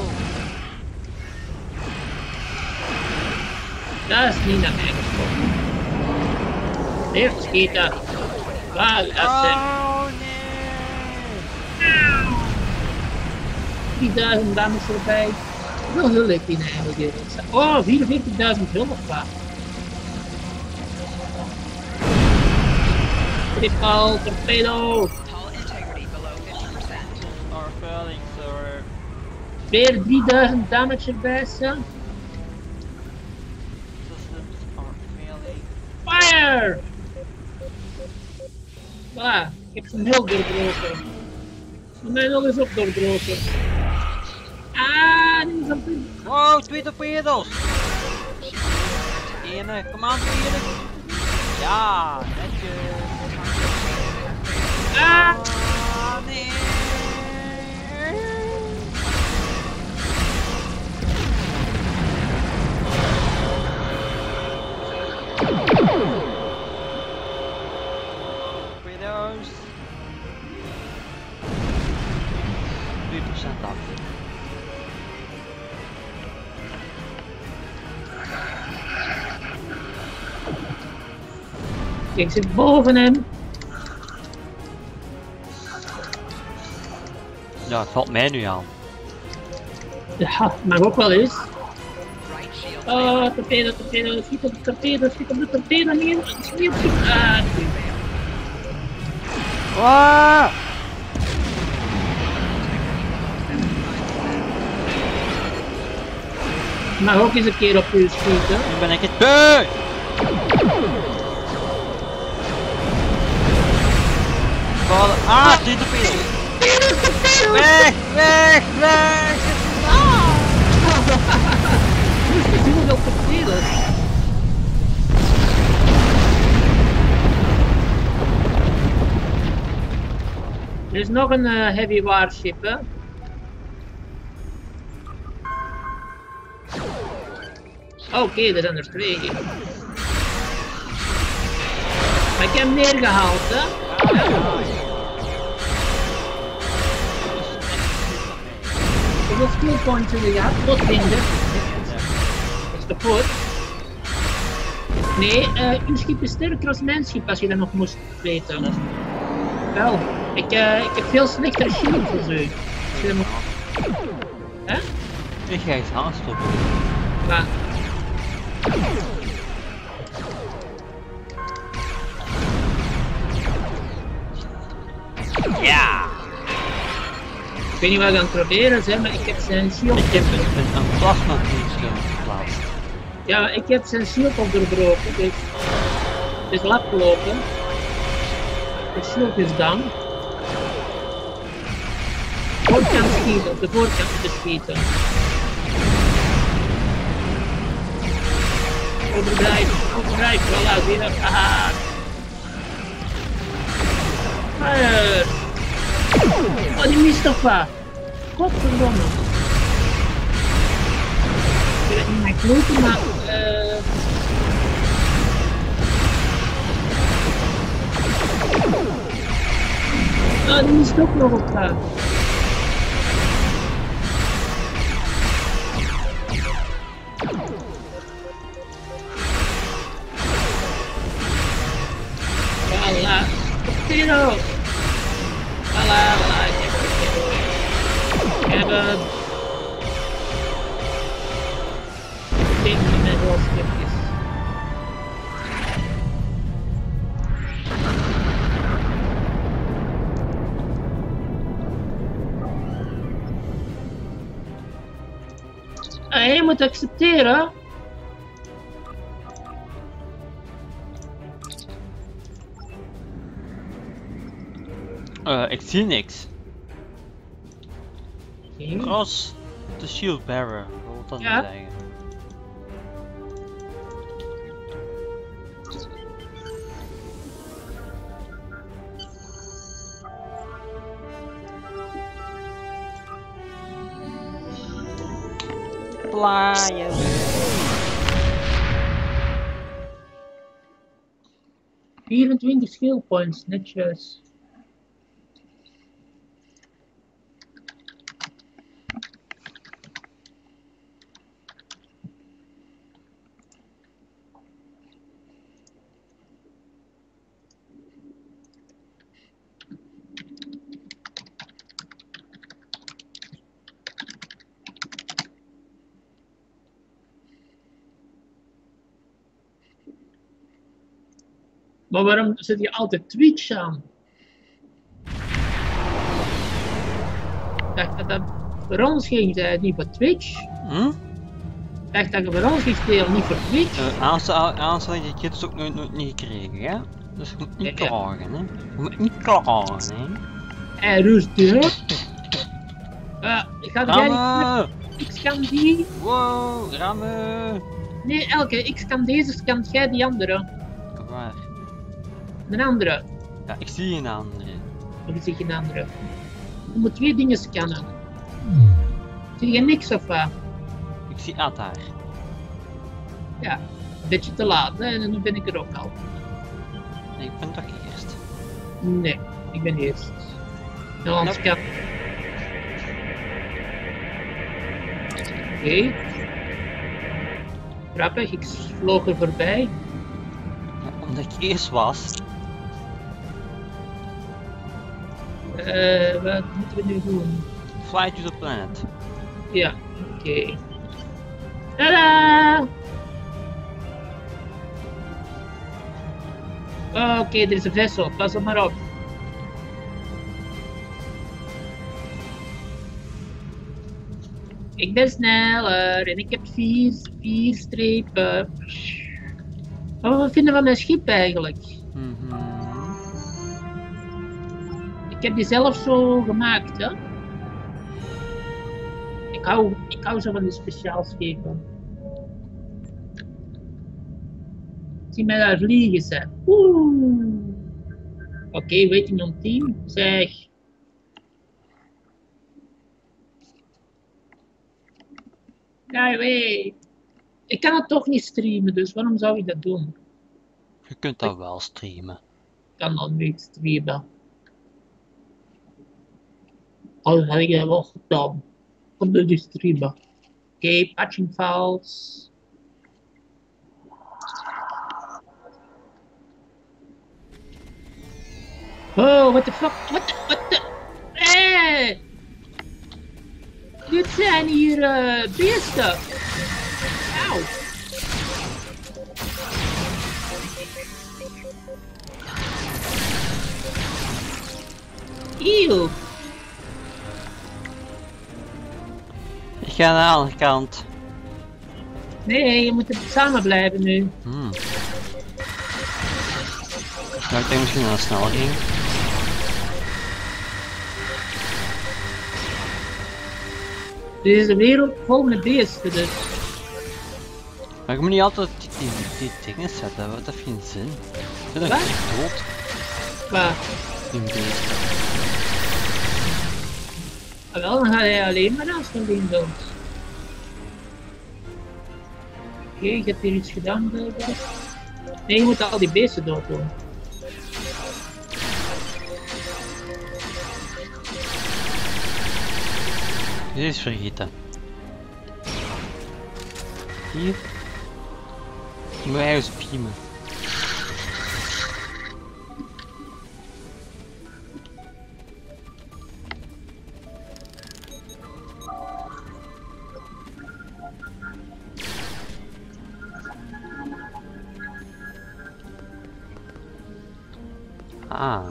dat is niet naar mij gekomen. Eerst schieten. Wow, dat is Oh nee. 3000 damage erbij. Wel heel leuk in eigenlijk. Oh, 44.000 hulp. Triple torpedo. Our failing, sir. Weer 3000 damage erbij, son. Systems are failing. Fire! Voilà, ik heb zijn heel doorbroken. Doe mij nog eens op doorbroken. Ah, die is op de... Wow, 2 torpedo's! Ene, kom aan, tweede. Ja, netjes. Ah! Ah, nee. Torpedo's. 3% af. Ik zit boven hem. Ja, het valt mij nu aan. Ja, mag ook wel eens. Oh, torpedo, torpedo, schiet op de torpedo, schiet op de torpedo, niet schiet. Ah, Ah! mag ook eens een keer op u schieten. Nu ben ik het beu! Ah, die torpedo! Weg, weg, weg! Dus ik doe wel torpedo's. Er is nog een heavy warship, hè? Oké, er zijn er 2 hier. Maar ik heb hem neergehaald, hè? Hoeveel skill points heb je gehad? Tot 20. Dat is kapot. Nee, uw schip is sterker als mijn schip als je dat nog moest weten. Wel, ik heb veel slechtere shields als u. Als je dat nog... Hè? Ik ga iets aanstoppen. Maar... Ja! Ik weet niet wat ik aan het proberen zijn, maar ik heb zijn shield... Ik heb een plasma toestel geplaatst. Ja, ik heb zijn shield al doorbroken, dus... Het is lap gelopen. De shield is down. Voorkant schieten, op de voorkant te schieten. Overdrive, overdrive, voilà, weer. Haha. Fire! Oh, die mist toch wat? Godverdomme. Ik weet het niet mijn kloten, maar... Oh, die mist ook nog op gaan. la la. Ik heb ik ben heel sceptisch. Je moet accepteren. Ik zie niks. Okay. Cross the shield bearer, wat wil dat Ja. zeggen? Fly away. 24 skill points, netjes. Maar waarom zet je altijd Twitch aan? Ik dacht dat dat voor ons ging, niet voor Twitch. Hm? Ik dacht dat je voor ons ging spelen, niet voor Twitch. Aanstelling die ik dus ook nooit niet gekregen, ja? Dus je moet niet klagen, hè? Je moet niet klagen, hè? Rustig. Ik ga Rammen! ik scan die. Wow, rammen! Nee, Elke, ik scan deze, scan jij die andere. Waar? De andere. Ja, ik zie een andere. Of zie je een andere? Je moet 2 dingen scannen. Zie je niks of wat? Ik zie Atar. Ja, een beetje te laat, hè? En nu ben ik er ook al. Nee, ik ben toch eerst. Nee, ik ben eerst. En dan scan. Oké. Grappig, ik vloog er voorbij. Ja, omdat ik eerst was. Wat moeten we nu doen? Fly to the planet. Ja, oké. Tadaa! Oké, er is een vessel, pas er maar op. Ik ben sneller en ik heb 4 strepen. Wat vinden we van mijn schip eigenlijk? Ik heb die zelf zo gemaakt, hè? Ik hou zo van die speciaalschepen. Zie mij daar vliegen, ze. Oké, waiting on team, zeg. Ja, weet. Ik kan het toch niet streamen, dus waarom zou ik dat doen? Je kunt dat wel streamen. Ik kan dat niet streamen. Al had ik dat wel gedaan. Om te streamen. Oké, patching files. Oh, what the fuck? What the? Hey! Dit zijn hier beesten. Auw. Eeuw. Ik ga naar de andere kant. Nee, je moet samen blijven nu. Ja, ik denk misschien dat het snel ging. Dit is een wereld vol met beesten dus. Maar je moet niet altijd die dingen zetten, wat heeft geen zin. Zit er echt dood? Waar? Die beesten. Wel, dan ga je alleen maar naast van die dood. Oké, je hebt hier iets gedaan blijkbaar. Nee, je moet al die beesten dood doen. Dit is vergeten. Hier. Ik moet ergens beamen. Ah.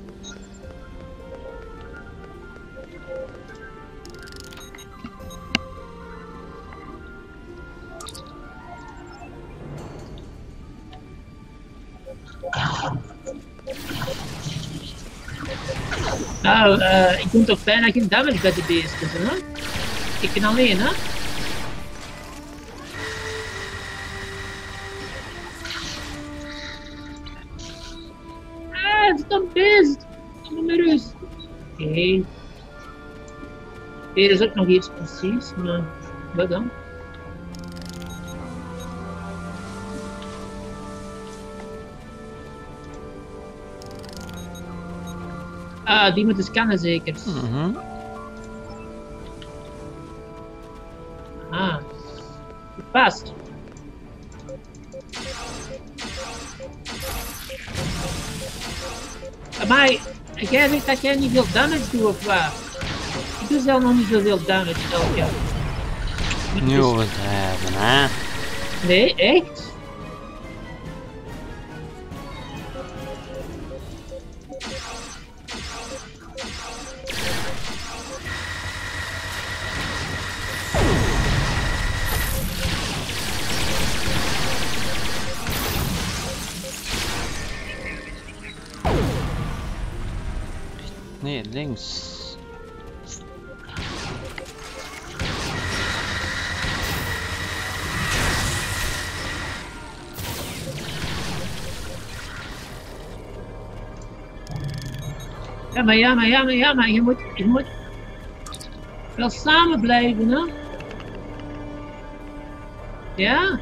Nou, ik doe toch bijna geen damage bij de beesten, hè? Ik ben alleen, hè? Ah, het is een beest! Kom maar rust. Oké. Hier is ook nog iets precies, maar wat dan? Ah, die moeten scannen zeker. Ah, past. Maar jij weet dat jij niet veel damage doet of wat? Ik doe zelf nog niet zoveel damage elke keer. Nu overdrijven, hè? Nee, echt? Nee, links. Ja, maar je moet wel samen blijven, hè? Ja?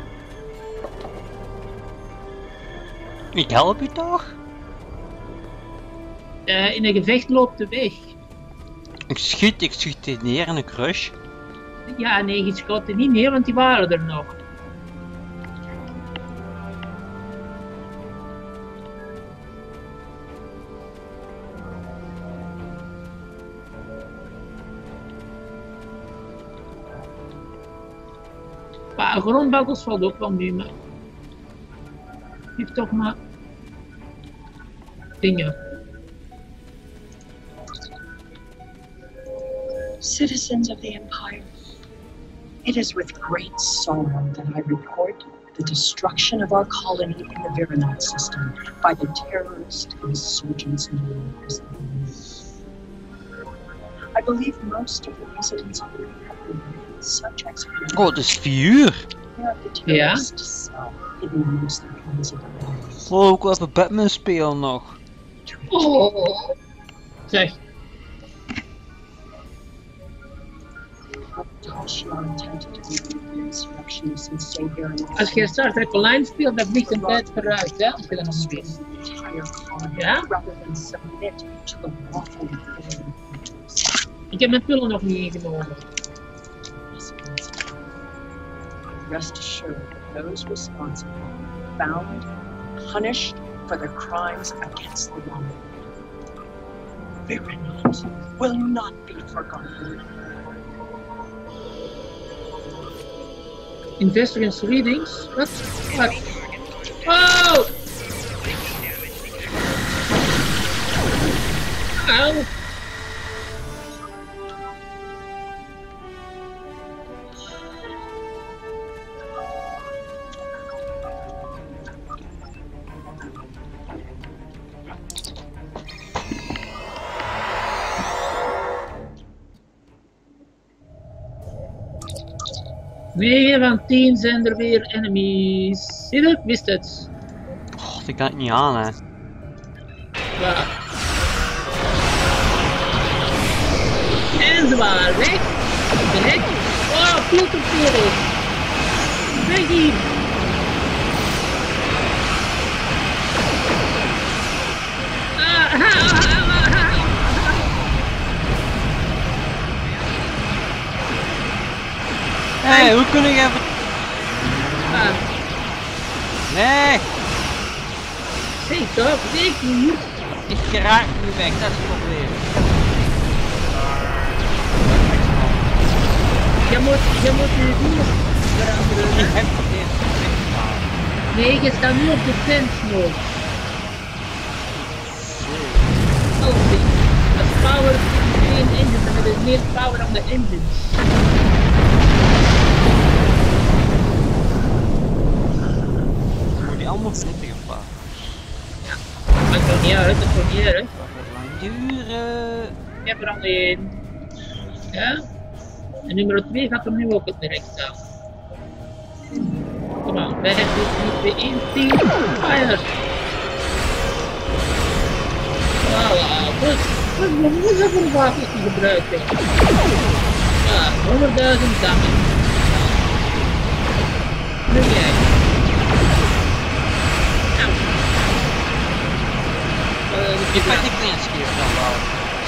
Ik help je toch? In een gevecht loopt de weg. Ik schiet die neer in een crush. Ja, nee, je schoot er niet meer, want die waren er nog. Maar grondbattles valt ook wel nu, maar... Geef toch maar... dingen. Citizens of the Empire, it is with great sorrow that I report the destruction of our colony in the Vironaut system by the terrorist insurgents known as the Marines. I believe most of the residents of the have been given such experience. Oh, het is 4. The terrorist cell hidden amongst the ruins of the Marines. Oh, ik wil even Batman spelen nog. Oh. Zeg. Als je Star Trek Online speelt, dan vliegt een tijd vooruit, hè? Als je dat nog speelt. Ja? Ik heb mijn pillen nog niet ingenomen. Rest assured that those responsible, found, punished for their crimes against the law. Vironaut will not be forgotten. Investigate readings? What? Oh! Ow! Negen van 10 zijn er weer enemies. Zie je dat? Wist het. Oh, die kan ik niet aan, hè. Waar? En ze waren weg. Weg. Oh, filterkerel. Weg hier. Hé, hoe kun ik even... Nee! Zeg toch, weg hier. Ik raak nu weg, dat is het probleem. Je moet je dier veranderen. Ik heb deze gedaan. Nee, je staat nu op de tent nog. need power on the engines. Moet die allemaal flippen of wat? Ja, dat komt niet uit, dat komt niet uit. Dat gaat lang duren. Ik heb er al één. Ja? En nummer 2 gaat er nu ook direct staan. Kom aan, 5, 4, 3, 2, 1, 10, fire! Voilà, dus, wat moet dat voor wapens te gebruiken? Ja, 100.000 damage. Nu jij. Nou. Ik pak die kninskeer dan wel.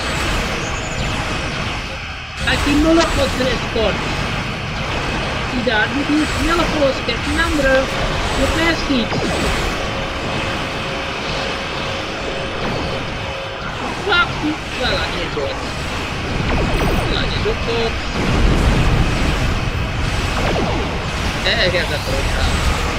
Als die nul op wat er is kort. Zie daar, die is snel op los, kijk een andere. Met mij schiet. Fuck, voilà, die is dood. Voilà, die is ook dood. Ik heb dat erop gedaan.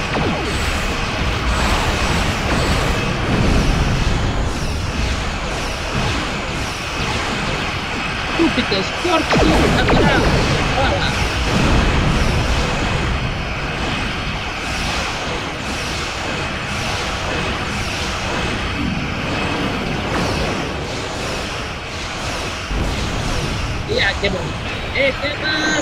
Stupid sport, stupid atrás. Voilà. Ja, ik heb hem. Ik heb hem.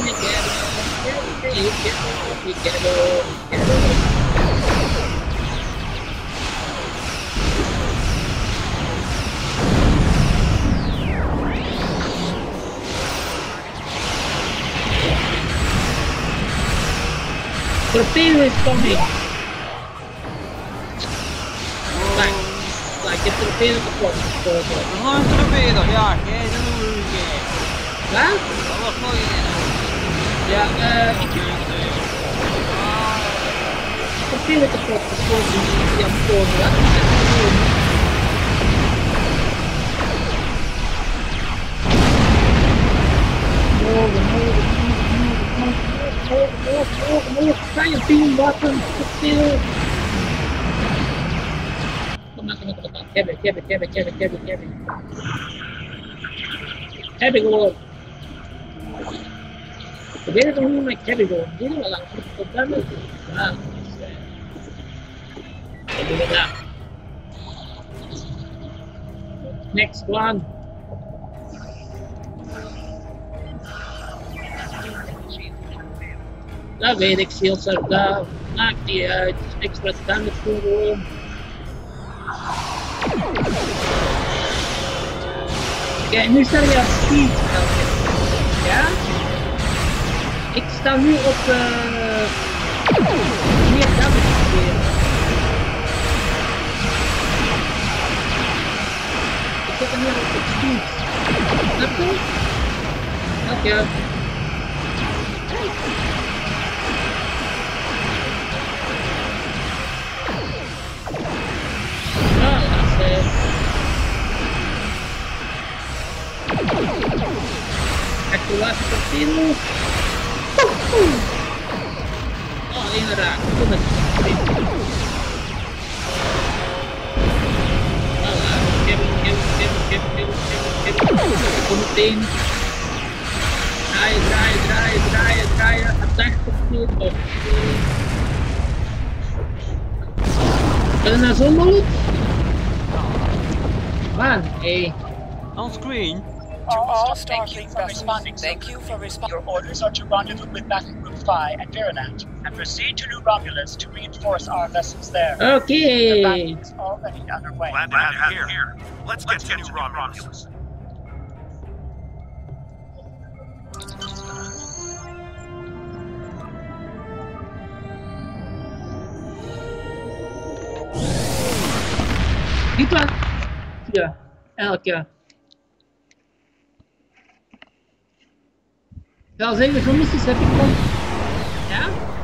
Torpedo is coming. Like je torpedo kapot geschoten. Nog een torpedo, ja, kijk, dat doen we een keer. Wat? Dat was mooi in. Ja, ik heb torpedo kapot geschoten die aan het komen. Fire beam button, still. Come on. Heb ik. Heb ik gewoon. Ik weet het nog niet, maar ik heb het gewoon. Dit is wel lang. Ja. Wat doen we daar? Next one. Dat weet ik, shields are down. Maakt niet uit. Extra standaard voor gewoon. Kijk, nu sta je op speed. Ja? Ik sta nu op meer damage weer. Ik zit er nu op speed. Snap je? Oké. Activatie torpedo. Oh, inderdaad. Kom het. Kom meteen. Draaien. Attack torpedo. Oké. Kan je nou zo mogelijk? Man, hey. On screen. All Starfleet vessels, thank you for responding. Your orders are to rendezvous with Battle Group Phi at Viranat and proceed to New Romulus to reinforce our vessels there. Okay. The battle is already underway. Glad to have you here. Let's get to New Romulus. Kita. Ja, elke. Wel zeggen, zo missies heb ik gewoon. Ja?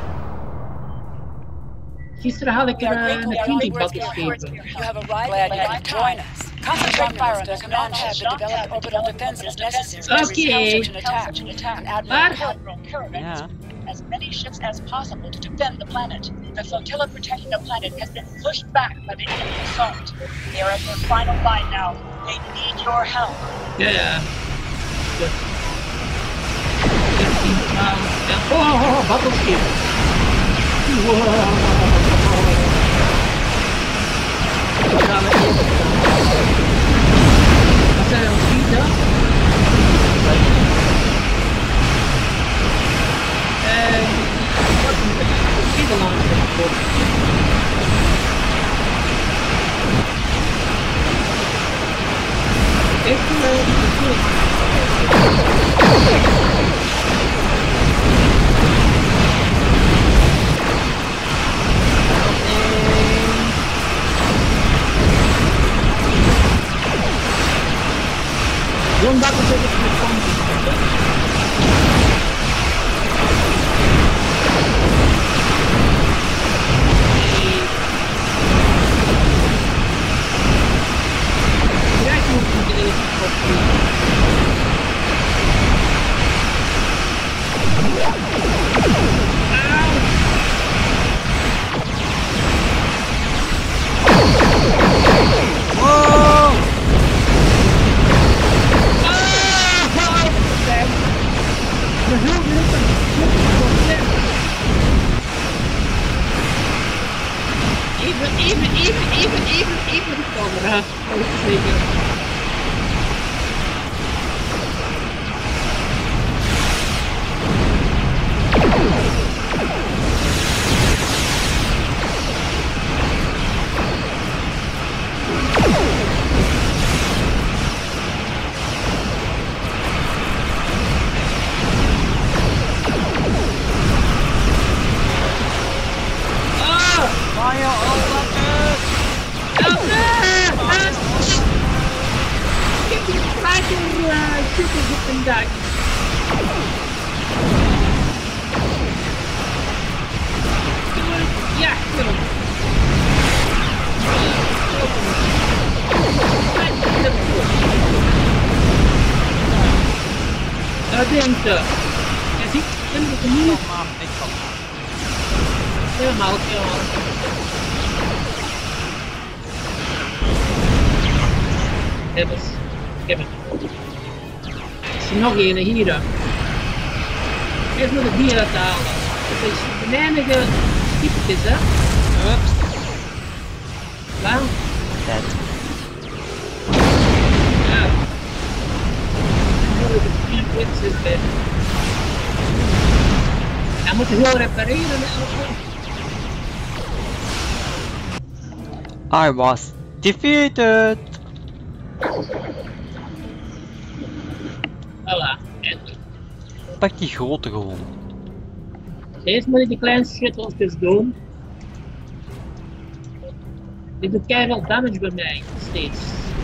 Gisteren had ik een campingpad geschreven. You have arrived. Glad you could join us. Concentrate fire does not have the developed orbital defenses necessary to repel such an attack. Admiral Caravans as many ships as possible to defend the planet. The flotilla protecting the planet has been pushed back by the enemy assault. They are at their final line now. They need your help. Ja. Oh, battleship. Wow. Wat zijn we aan het schieten? Wat een schieten langs de kop. Don't back to the even de camera. Ja, ziet het niet. Helemaal. Ik heb het. Er is nog een hier. Even nog de dier uit te halen. Het is de enige typetjes, hè? Ups. Waar? Dead. Ja. Dit is best. Hij moet heel repareren. I was defeated. Voilà. Pak die grote gewoon. Eerst moet ik die kleine shuttles doen. Dit doet keihard damage bij mij, steeds.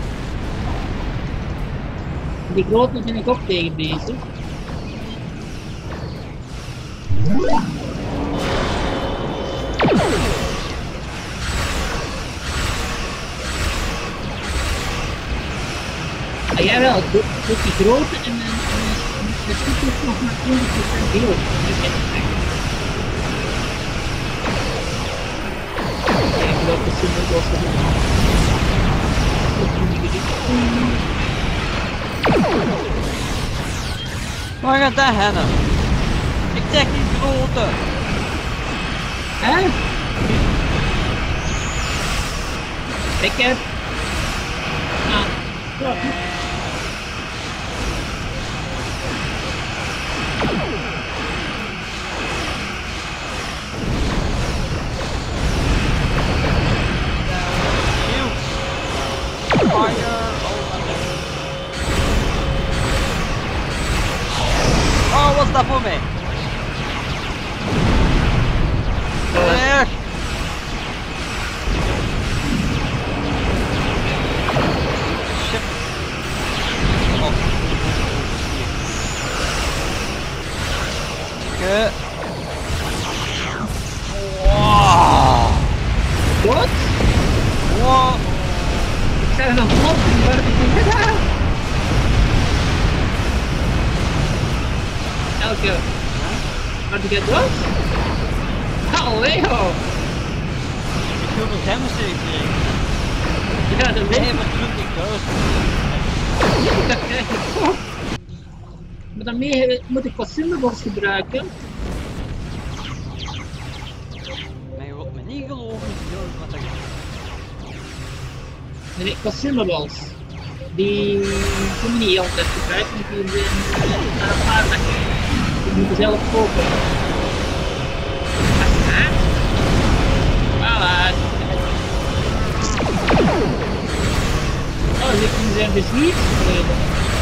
Die grote ben ik ook tegen bezig. Ah, jawel, doe die grote en de toekomst nog maar 20% deel. Ik geloof dat ze moet lossen. Waar gaat dat heen? Ik zeg niet grote. Hè? Ik heb... Ah, oh, wat is dat voor mij? Weg! Shit. Oh. Oké. Wow. wat? Wow. Ik zei nog wat, maar ik niet gedaan. Elke. Wat ik het was? Hallo! Ik wil nog damage tegen. Ja, dat weet ik. Nee, maar 20.000. Dat krijg ik ook. Maar daarmee moet ik consumables gebruiken. Maar je wilt me niet geloven, wat ik... Nee, consumables. Die kunnen niet altijd gebruiken, die zijn een paar dagen. Die moeten zelf kopen. Voilà. Oh, die zijn bezierd gereden.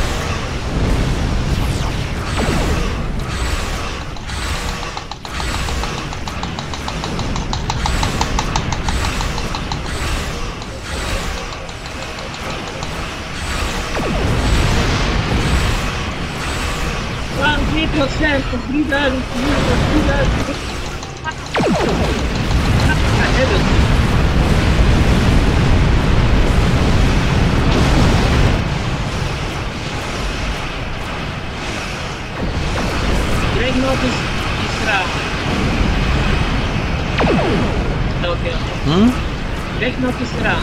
Waarom 2% van 3000 van 3000? Regnot is raar. Oké. Regnot is raar.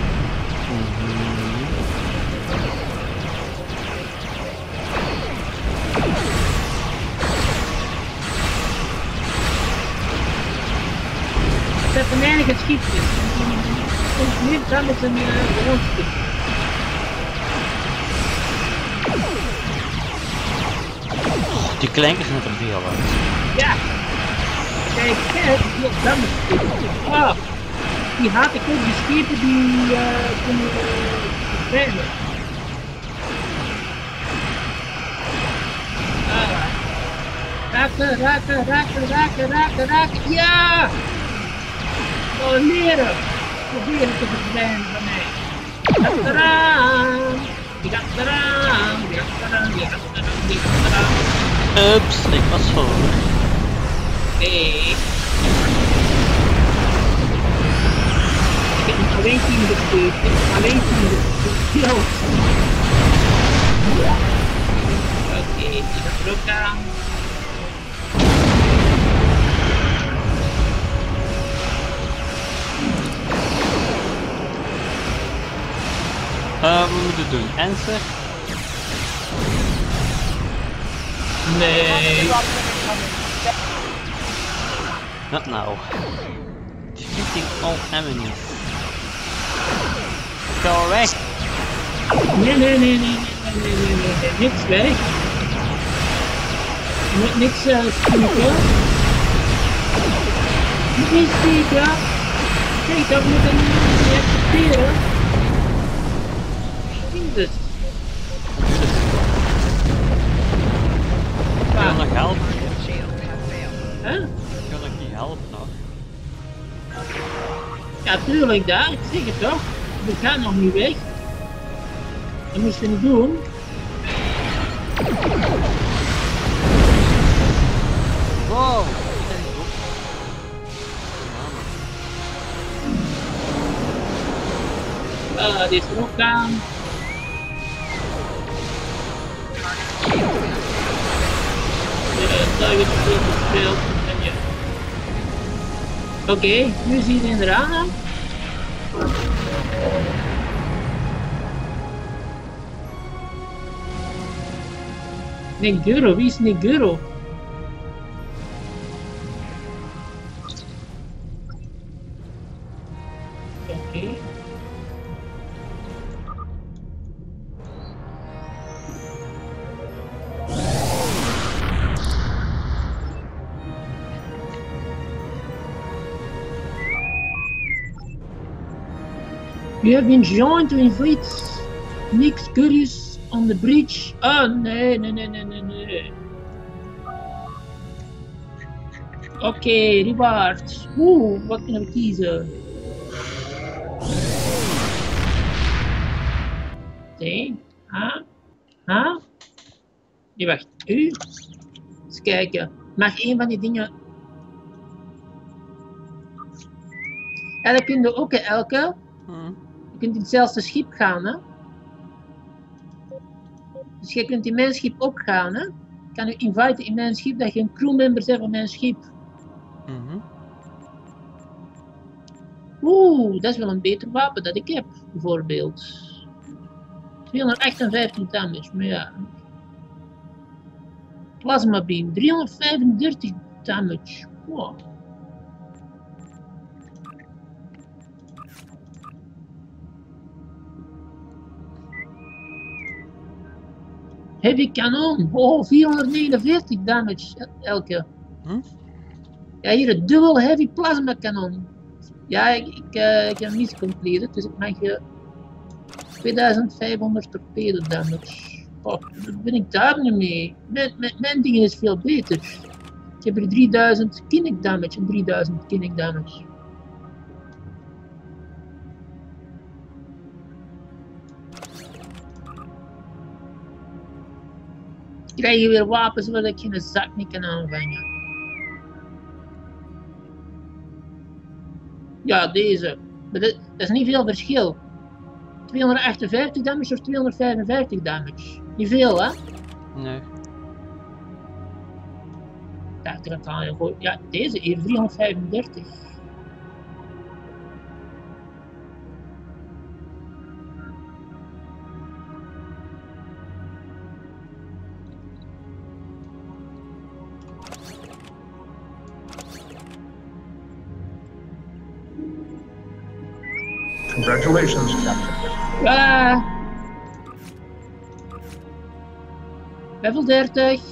Dat zijn enige schietjes. Soms niet, dan is een gewoon schiet. Die kleintjes zijn er veel uit. Ja! Kijk, die op dan schiet. Oh! Die haat ik ook, die schepen die kunnen verdwijnen. Raken. Ja! Leren! Proberen te verdwijnen van mij. Die gaat eraan. Ups, ik was voor. Nee. Ik heb een alleen team gespeeld. Oké, die gaat er ook aan. We moeten doen answer. Nee. Not now. Defeating all enemies. Go weg. Nee. Niks weg. Niks spieken. Niet spieken. Kijk, dat moet je niet accepteren. Dus. Ik wil nog helpen. Huh? Ik wil nog niet helpen nog. Ja, tuurlijk daar, ik zeg het toch. We gaan nog niet weg. Dat moest je niet doen. Wow! Dit is er ook aan. Target gespeeld. Oké, nu zie je het eraan. Neguro, wie is Neguro? Oké. You have been joined to invade Nick's Curious on the bridge. Oh, nee. Oké, reward. Wat kunnen we kiezen? Nee, Nee, wacht. Eens kijken. Mag één van die dingen... Ja, dat kun je ook, elke. Je kunt in hetzelfde schip gaan, hè. Dus je kunt in mijn schip ook gaan, hè. Ik kan u inviten in mijn schip dat je een crewmember bent van mijn schip. Dat is wel een beter wapen dat ik heb, bijvoorbeeld. 258 damage, maar ja. Plasma beam, 335 damage. Wow. Heavy kanon, oh 449 damage elke. Ja, hier een dubbel heavy plasma kanon. Ja, ik heb hem niet completed, dus ik mag 2500 torpedo damage. Oh, daar ben ik daar niet mee. Mijn ding is veel beter. Ik heb er 3000 kinetic damage en 3000 kinetic damage. Krijg je weer wapens waar ik geen zak niet kan aanvangen. Ja, deze. Maar dat is niet veel verschil. 258 damage of 255 damage. Niet veel, hè? Nee. Dat kan je gewoon. Ja, deze hier 335. Congratulations, Captain. Level 30.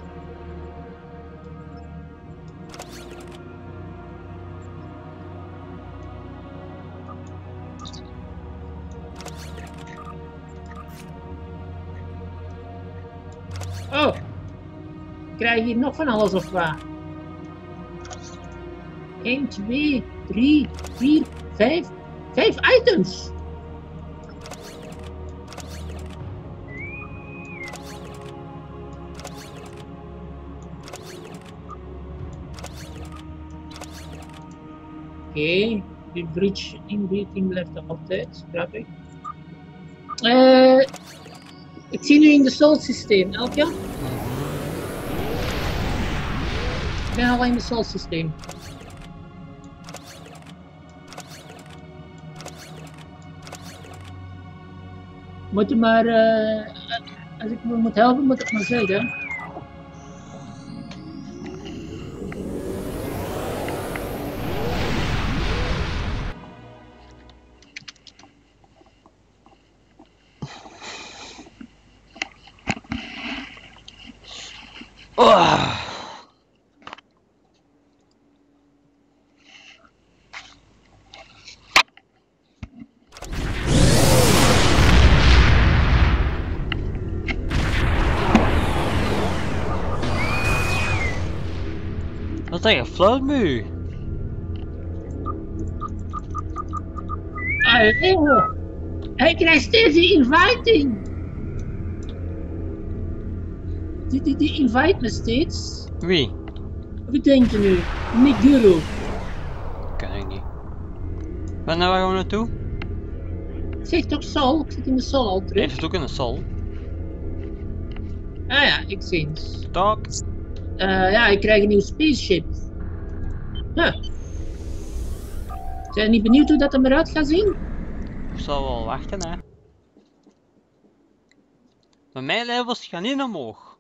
Oh, krijg je hier nog van alles of wat? 1, 2, 3, 4, 5. 5 items! Oké, de bridge inbeating blijft er altijd, snap ik. Ik zie nu in de Sol systeem, Elke? Ik ben al in de Sol systeem. Moet je maar, als ik me moet helpen, moet ik maar zeggen. Wat is dat, een floatmu? Hij krijgt steeds die inviting. Die invite me steeds. Wie? Wat denk je nu? Meguro. Ken ik niet. Waar nou gaan we naartoe? Zeg toch Sol? Ik zit in de Sol al terug. Heeft het ook in de Sol? Ah ja, ik zie het. Tak. Ja, ik krijg een nieuw spaceship. Huh. Zijn je niet benieuwd hoe dat er eruit gaat zien? Ik zal wel wachten, hè. Maar mijn levels gaan niet omhoog.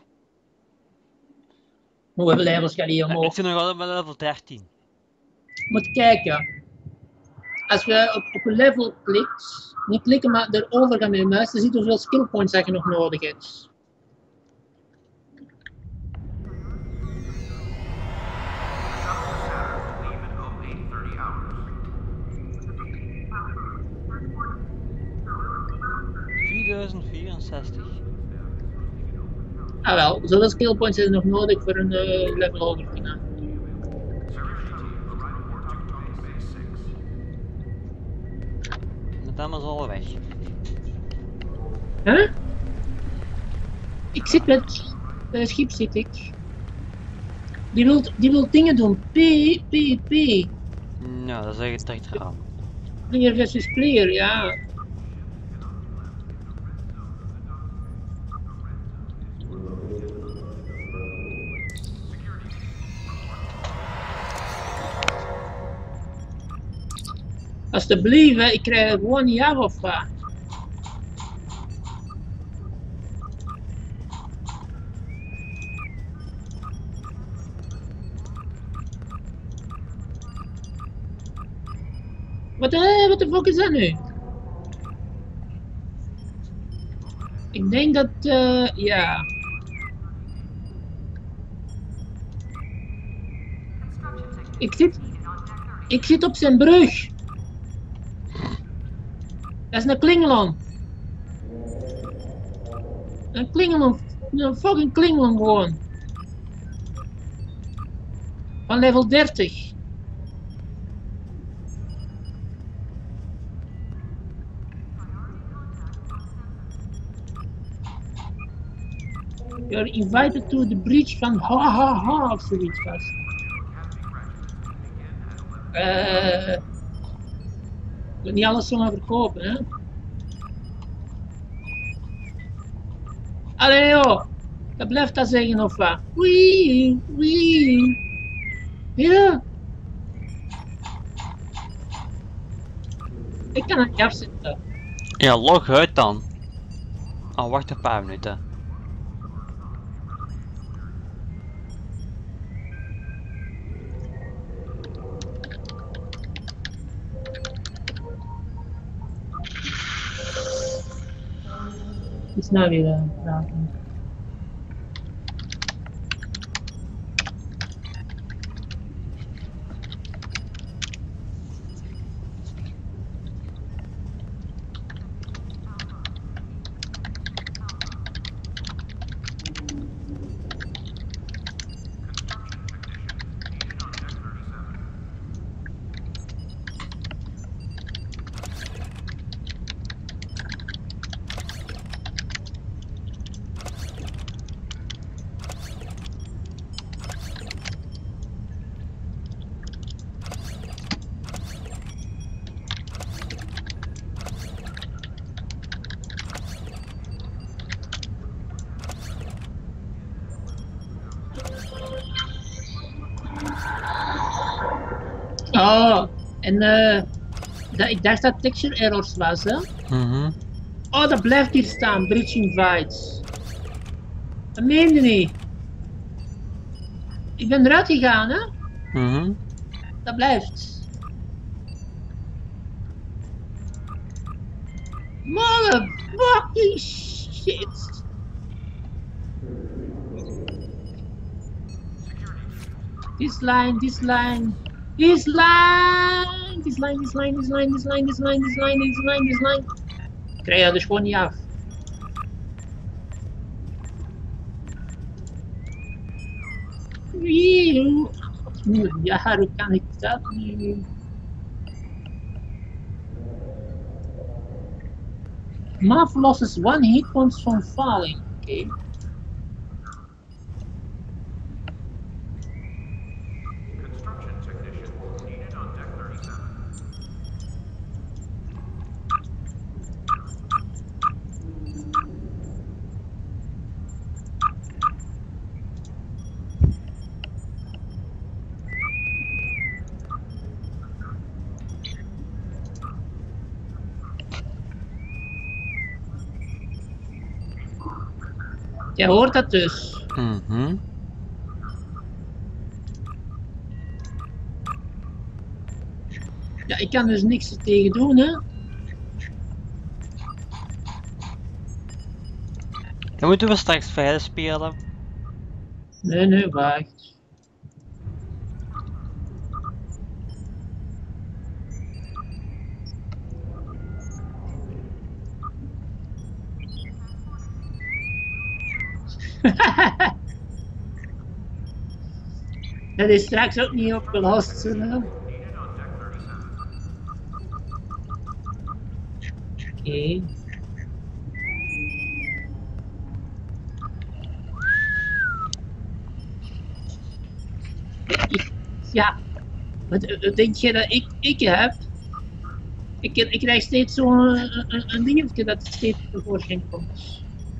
Hoeveel levels gaan die omhoog? Ik zit nog altijd bij level 13. Moet kijken. Als je op een level klikt, niet klikken maar erover gaan met je muis, dan ziet je hoeveel skill points dat je nog nodig hebt. Ah wel, zoveel skill points is nog nodig voor een level hoger te gaan. Met hem is al weg. Huh? Ik zit met het schip zit ik. Die wil dingen doen. P. Nou, dat zeg ik direct eraan. Player versus player, ja. Alsjeblieft, hè, ik krijg gewoon niet af of wat. Wat de fuck is dat nu? Ik denk dat, ja. Ik zit op zijn brug. Dat is een Klingelon. Een Klingelon. Een fucking Klingelon gewoon. Van level 30. You're invited to the bridge van ha ha ha of zoiets was. Ik moet niet alles zomaar verkopen, hè? Allee joh, dat blijft dat zeggen of wat? Wee. Ja. Ik kan het niet afzetten. Ja, log uit dan. Oh, wacht een paar minuten. Het is nou weer praten. Oh, en ik dacht dat texture errors was, hè? Oh, dat blijft hier staan, bridge invites. Dat meende niet. Ik ben eruit gegaan, hè? Dat blijft. Motherfucking shit. This line. Ik krijg je dus gewoon niet af. Ja, hoe kan ik dat nu? Math losses 1 hit points from falling. Okay. Jij hoort dat dus. Ja, ik kan dus niks er tegen doen, hè. Dan moeten we straks verder spelen. Nee, wacht. Dat is straks ook niet opgelost, hè? Oké. Ja, wat denk je dat ik heb? Ik krijg steeds zo'n een dingetje dat steeds tevoorschijn komt.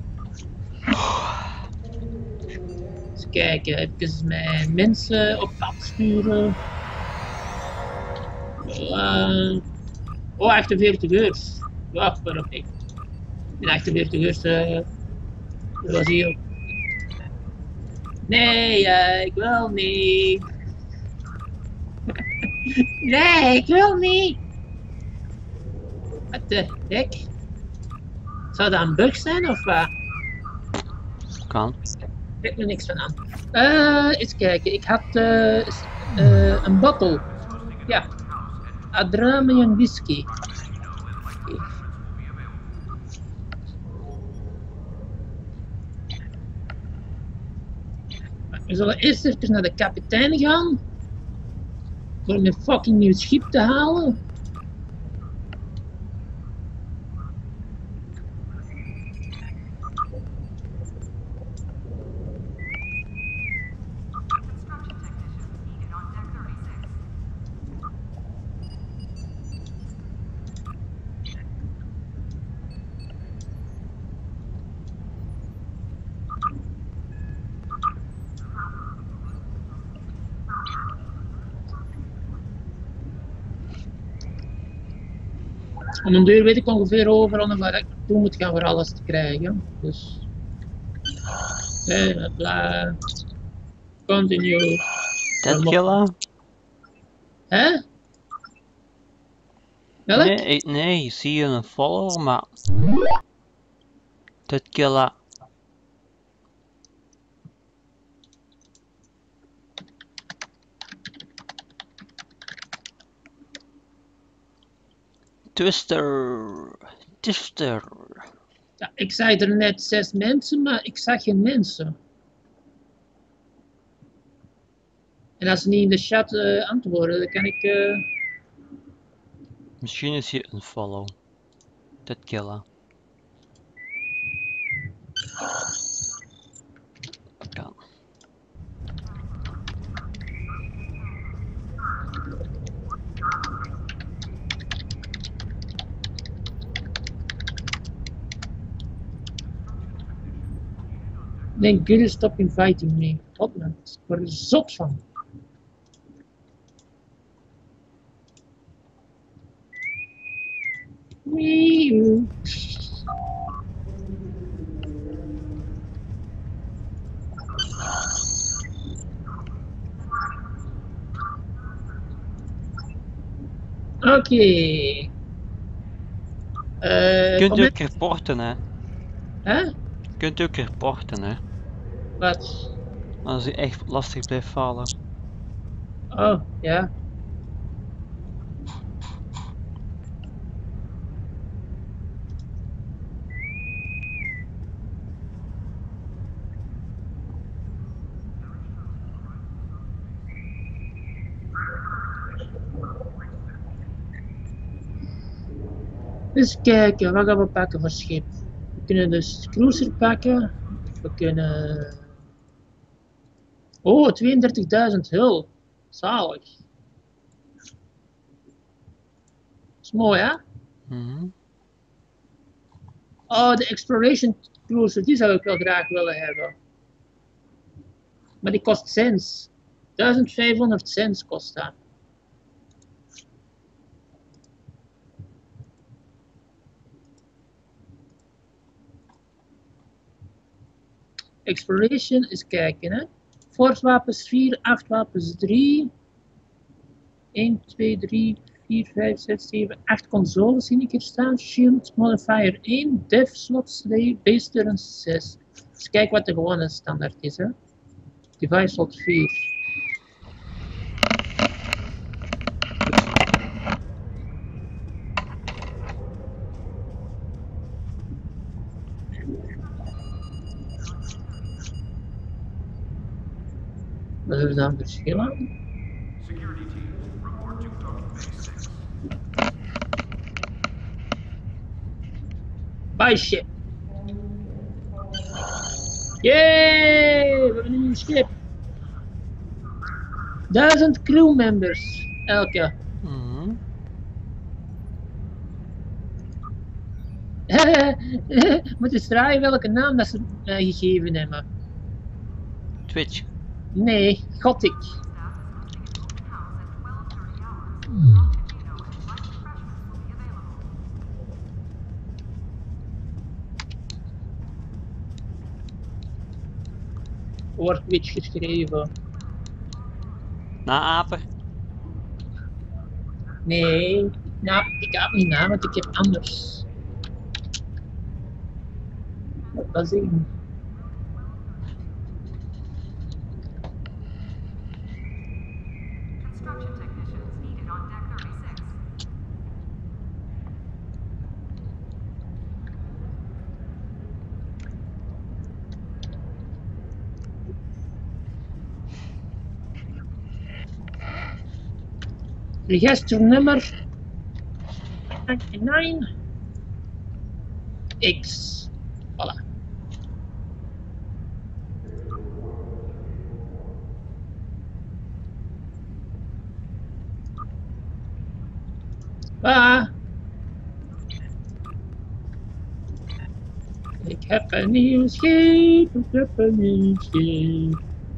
Eens kijken, even mijn mensen op pad sturen. Oh, 48 uur. Ja, perfect. In 48 uur dat was hier. Nee, ik wil niet. Nee, ik wil niet. Wat de hek? Zou dat een bug zijn of wat? Kan. Ik weet er niks van aan. Eens kijken, ik had een bottle. Ja. Adramian whisky. We zullen eerst even naar de kapitein gaan. Voor een fucking nieuw schip te halen. Om een deur weet ik ongeveer overal waar ik toe moet gaan voor alles te krijgen. Dus. Bla. Continue. Tedkilla? Hè? Welk? Nee, ik zie een follower, maar... Tedkilla. Twister. Ja, ik zag er net 6 mensen, maar ik zag geen mensen. En als ze niet in de chat antwoorden, dan kan ik... Misschien is hier een follow. Tedkilla. Kan. Nee, Gilly, stop inviting me. Wat man, ik word er zot van. Wee. Oké. Kunt u ook reporten, hè? Hè? Kunt u ook reporten, hè? Wat? Als u echt lastig blijft vallen. Oh, ja. Dus kijken, wat gaan we pakken voor schip? We kunnen dus cruiser pakken. We kunnen... Oh, 32.000 hul. Zalig. Dat is mooi, hè? Oh, de exploration cruiser, die zou ik wel graag willen hebben. Maar die kost cents. 1500 cents kost dat. Exploration is kijken, hè. Force-wapens 4, aftwapens 3. 1, 2, 3, 4, 5, 6, 7, 8 consoles zie ik hier staan. Shield modifier 1, Dev slot 2, base turn 6. Dus kijk wat de gewone standaard is, hè. Device slot 4. Wat is er dan verschil aan? Buy ship. Yay! We hebben een nieuw schip. 1000 crewmembers elke. Moet eens draaien welke naam dat ze gegeven hebben. Twitch. Nee, Gothic. Wordt Twitch geschreven? Na aper. Nee, Nou, ik ga niet na, want ik heb anders. Wat zien. Registernummer 99X. Voilà. Ik heb een nieuw schip, ik heb een nieuw schip.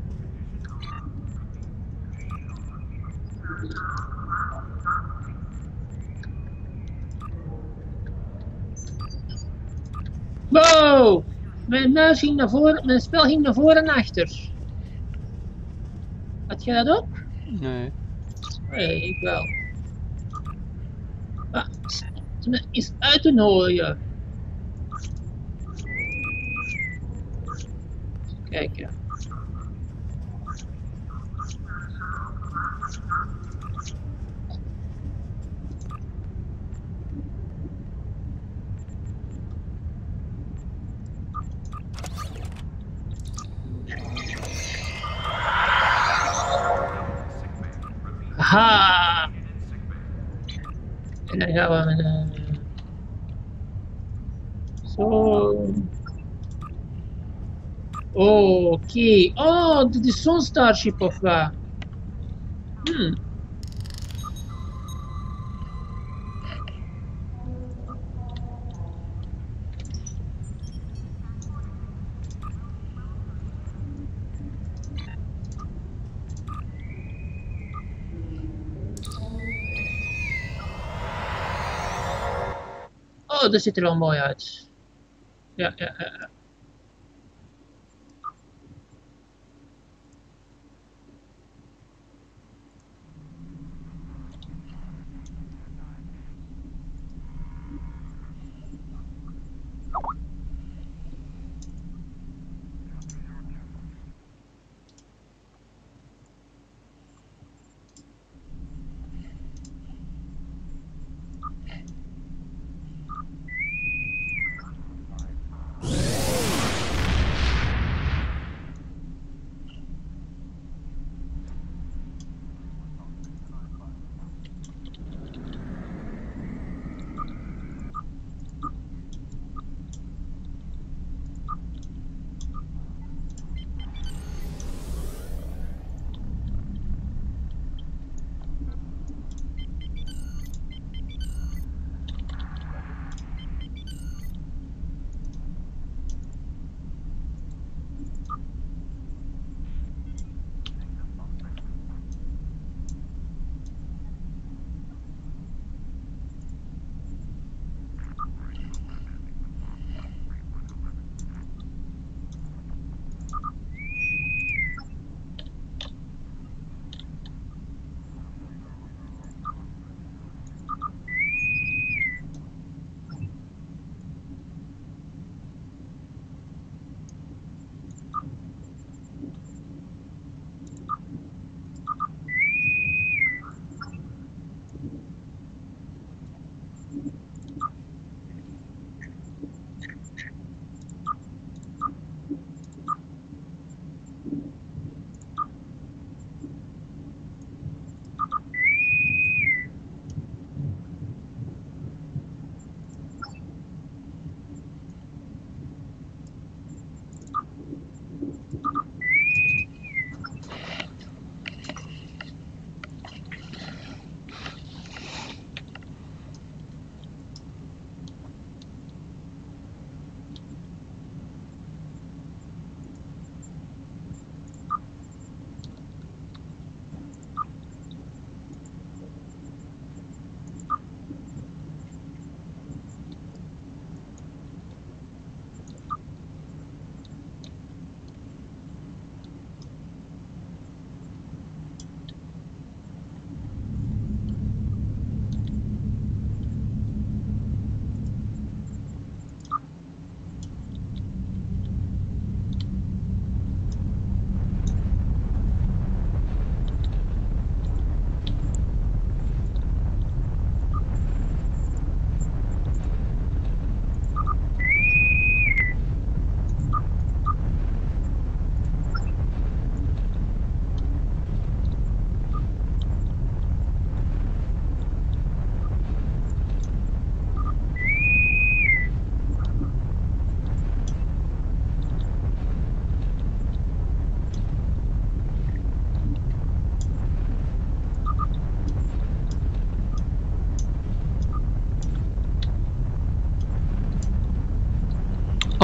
Wow! Mijn muis ging naar voren, mijn spel ging naar voren en achter. Had jij dat ook? Nee. Nee, ik wel. Ah, is uit te nodigen. Kijk ja. Aha! En dan gaan we zo. Oké. Oh, dit is zo'n Starship of wat? Oh, dat ziet er wel mooi uit. Ja.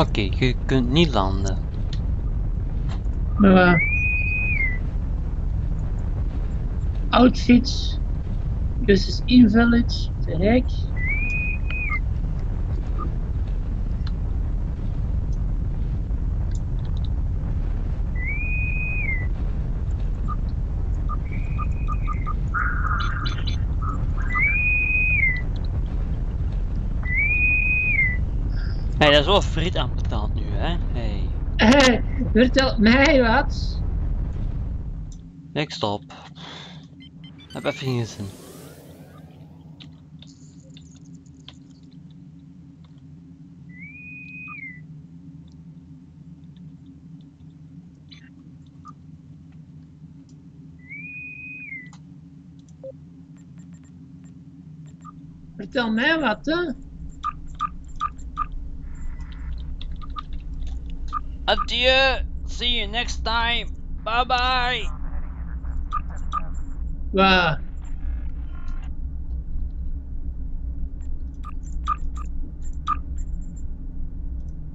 Oké, je kunt niet landen. Outfits. Dus is invalid. Te hek. Hey, dat is wel friet aanbetaald nu, hè? Hey. Vertel mij wat. Ik stop. Heb even geen zin. Vertel mij wat, hè. Adieu! See you next time! Bye bye! Waar?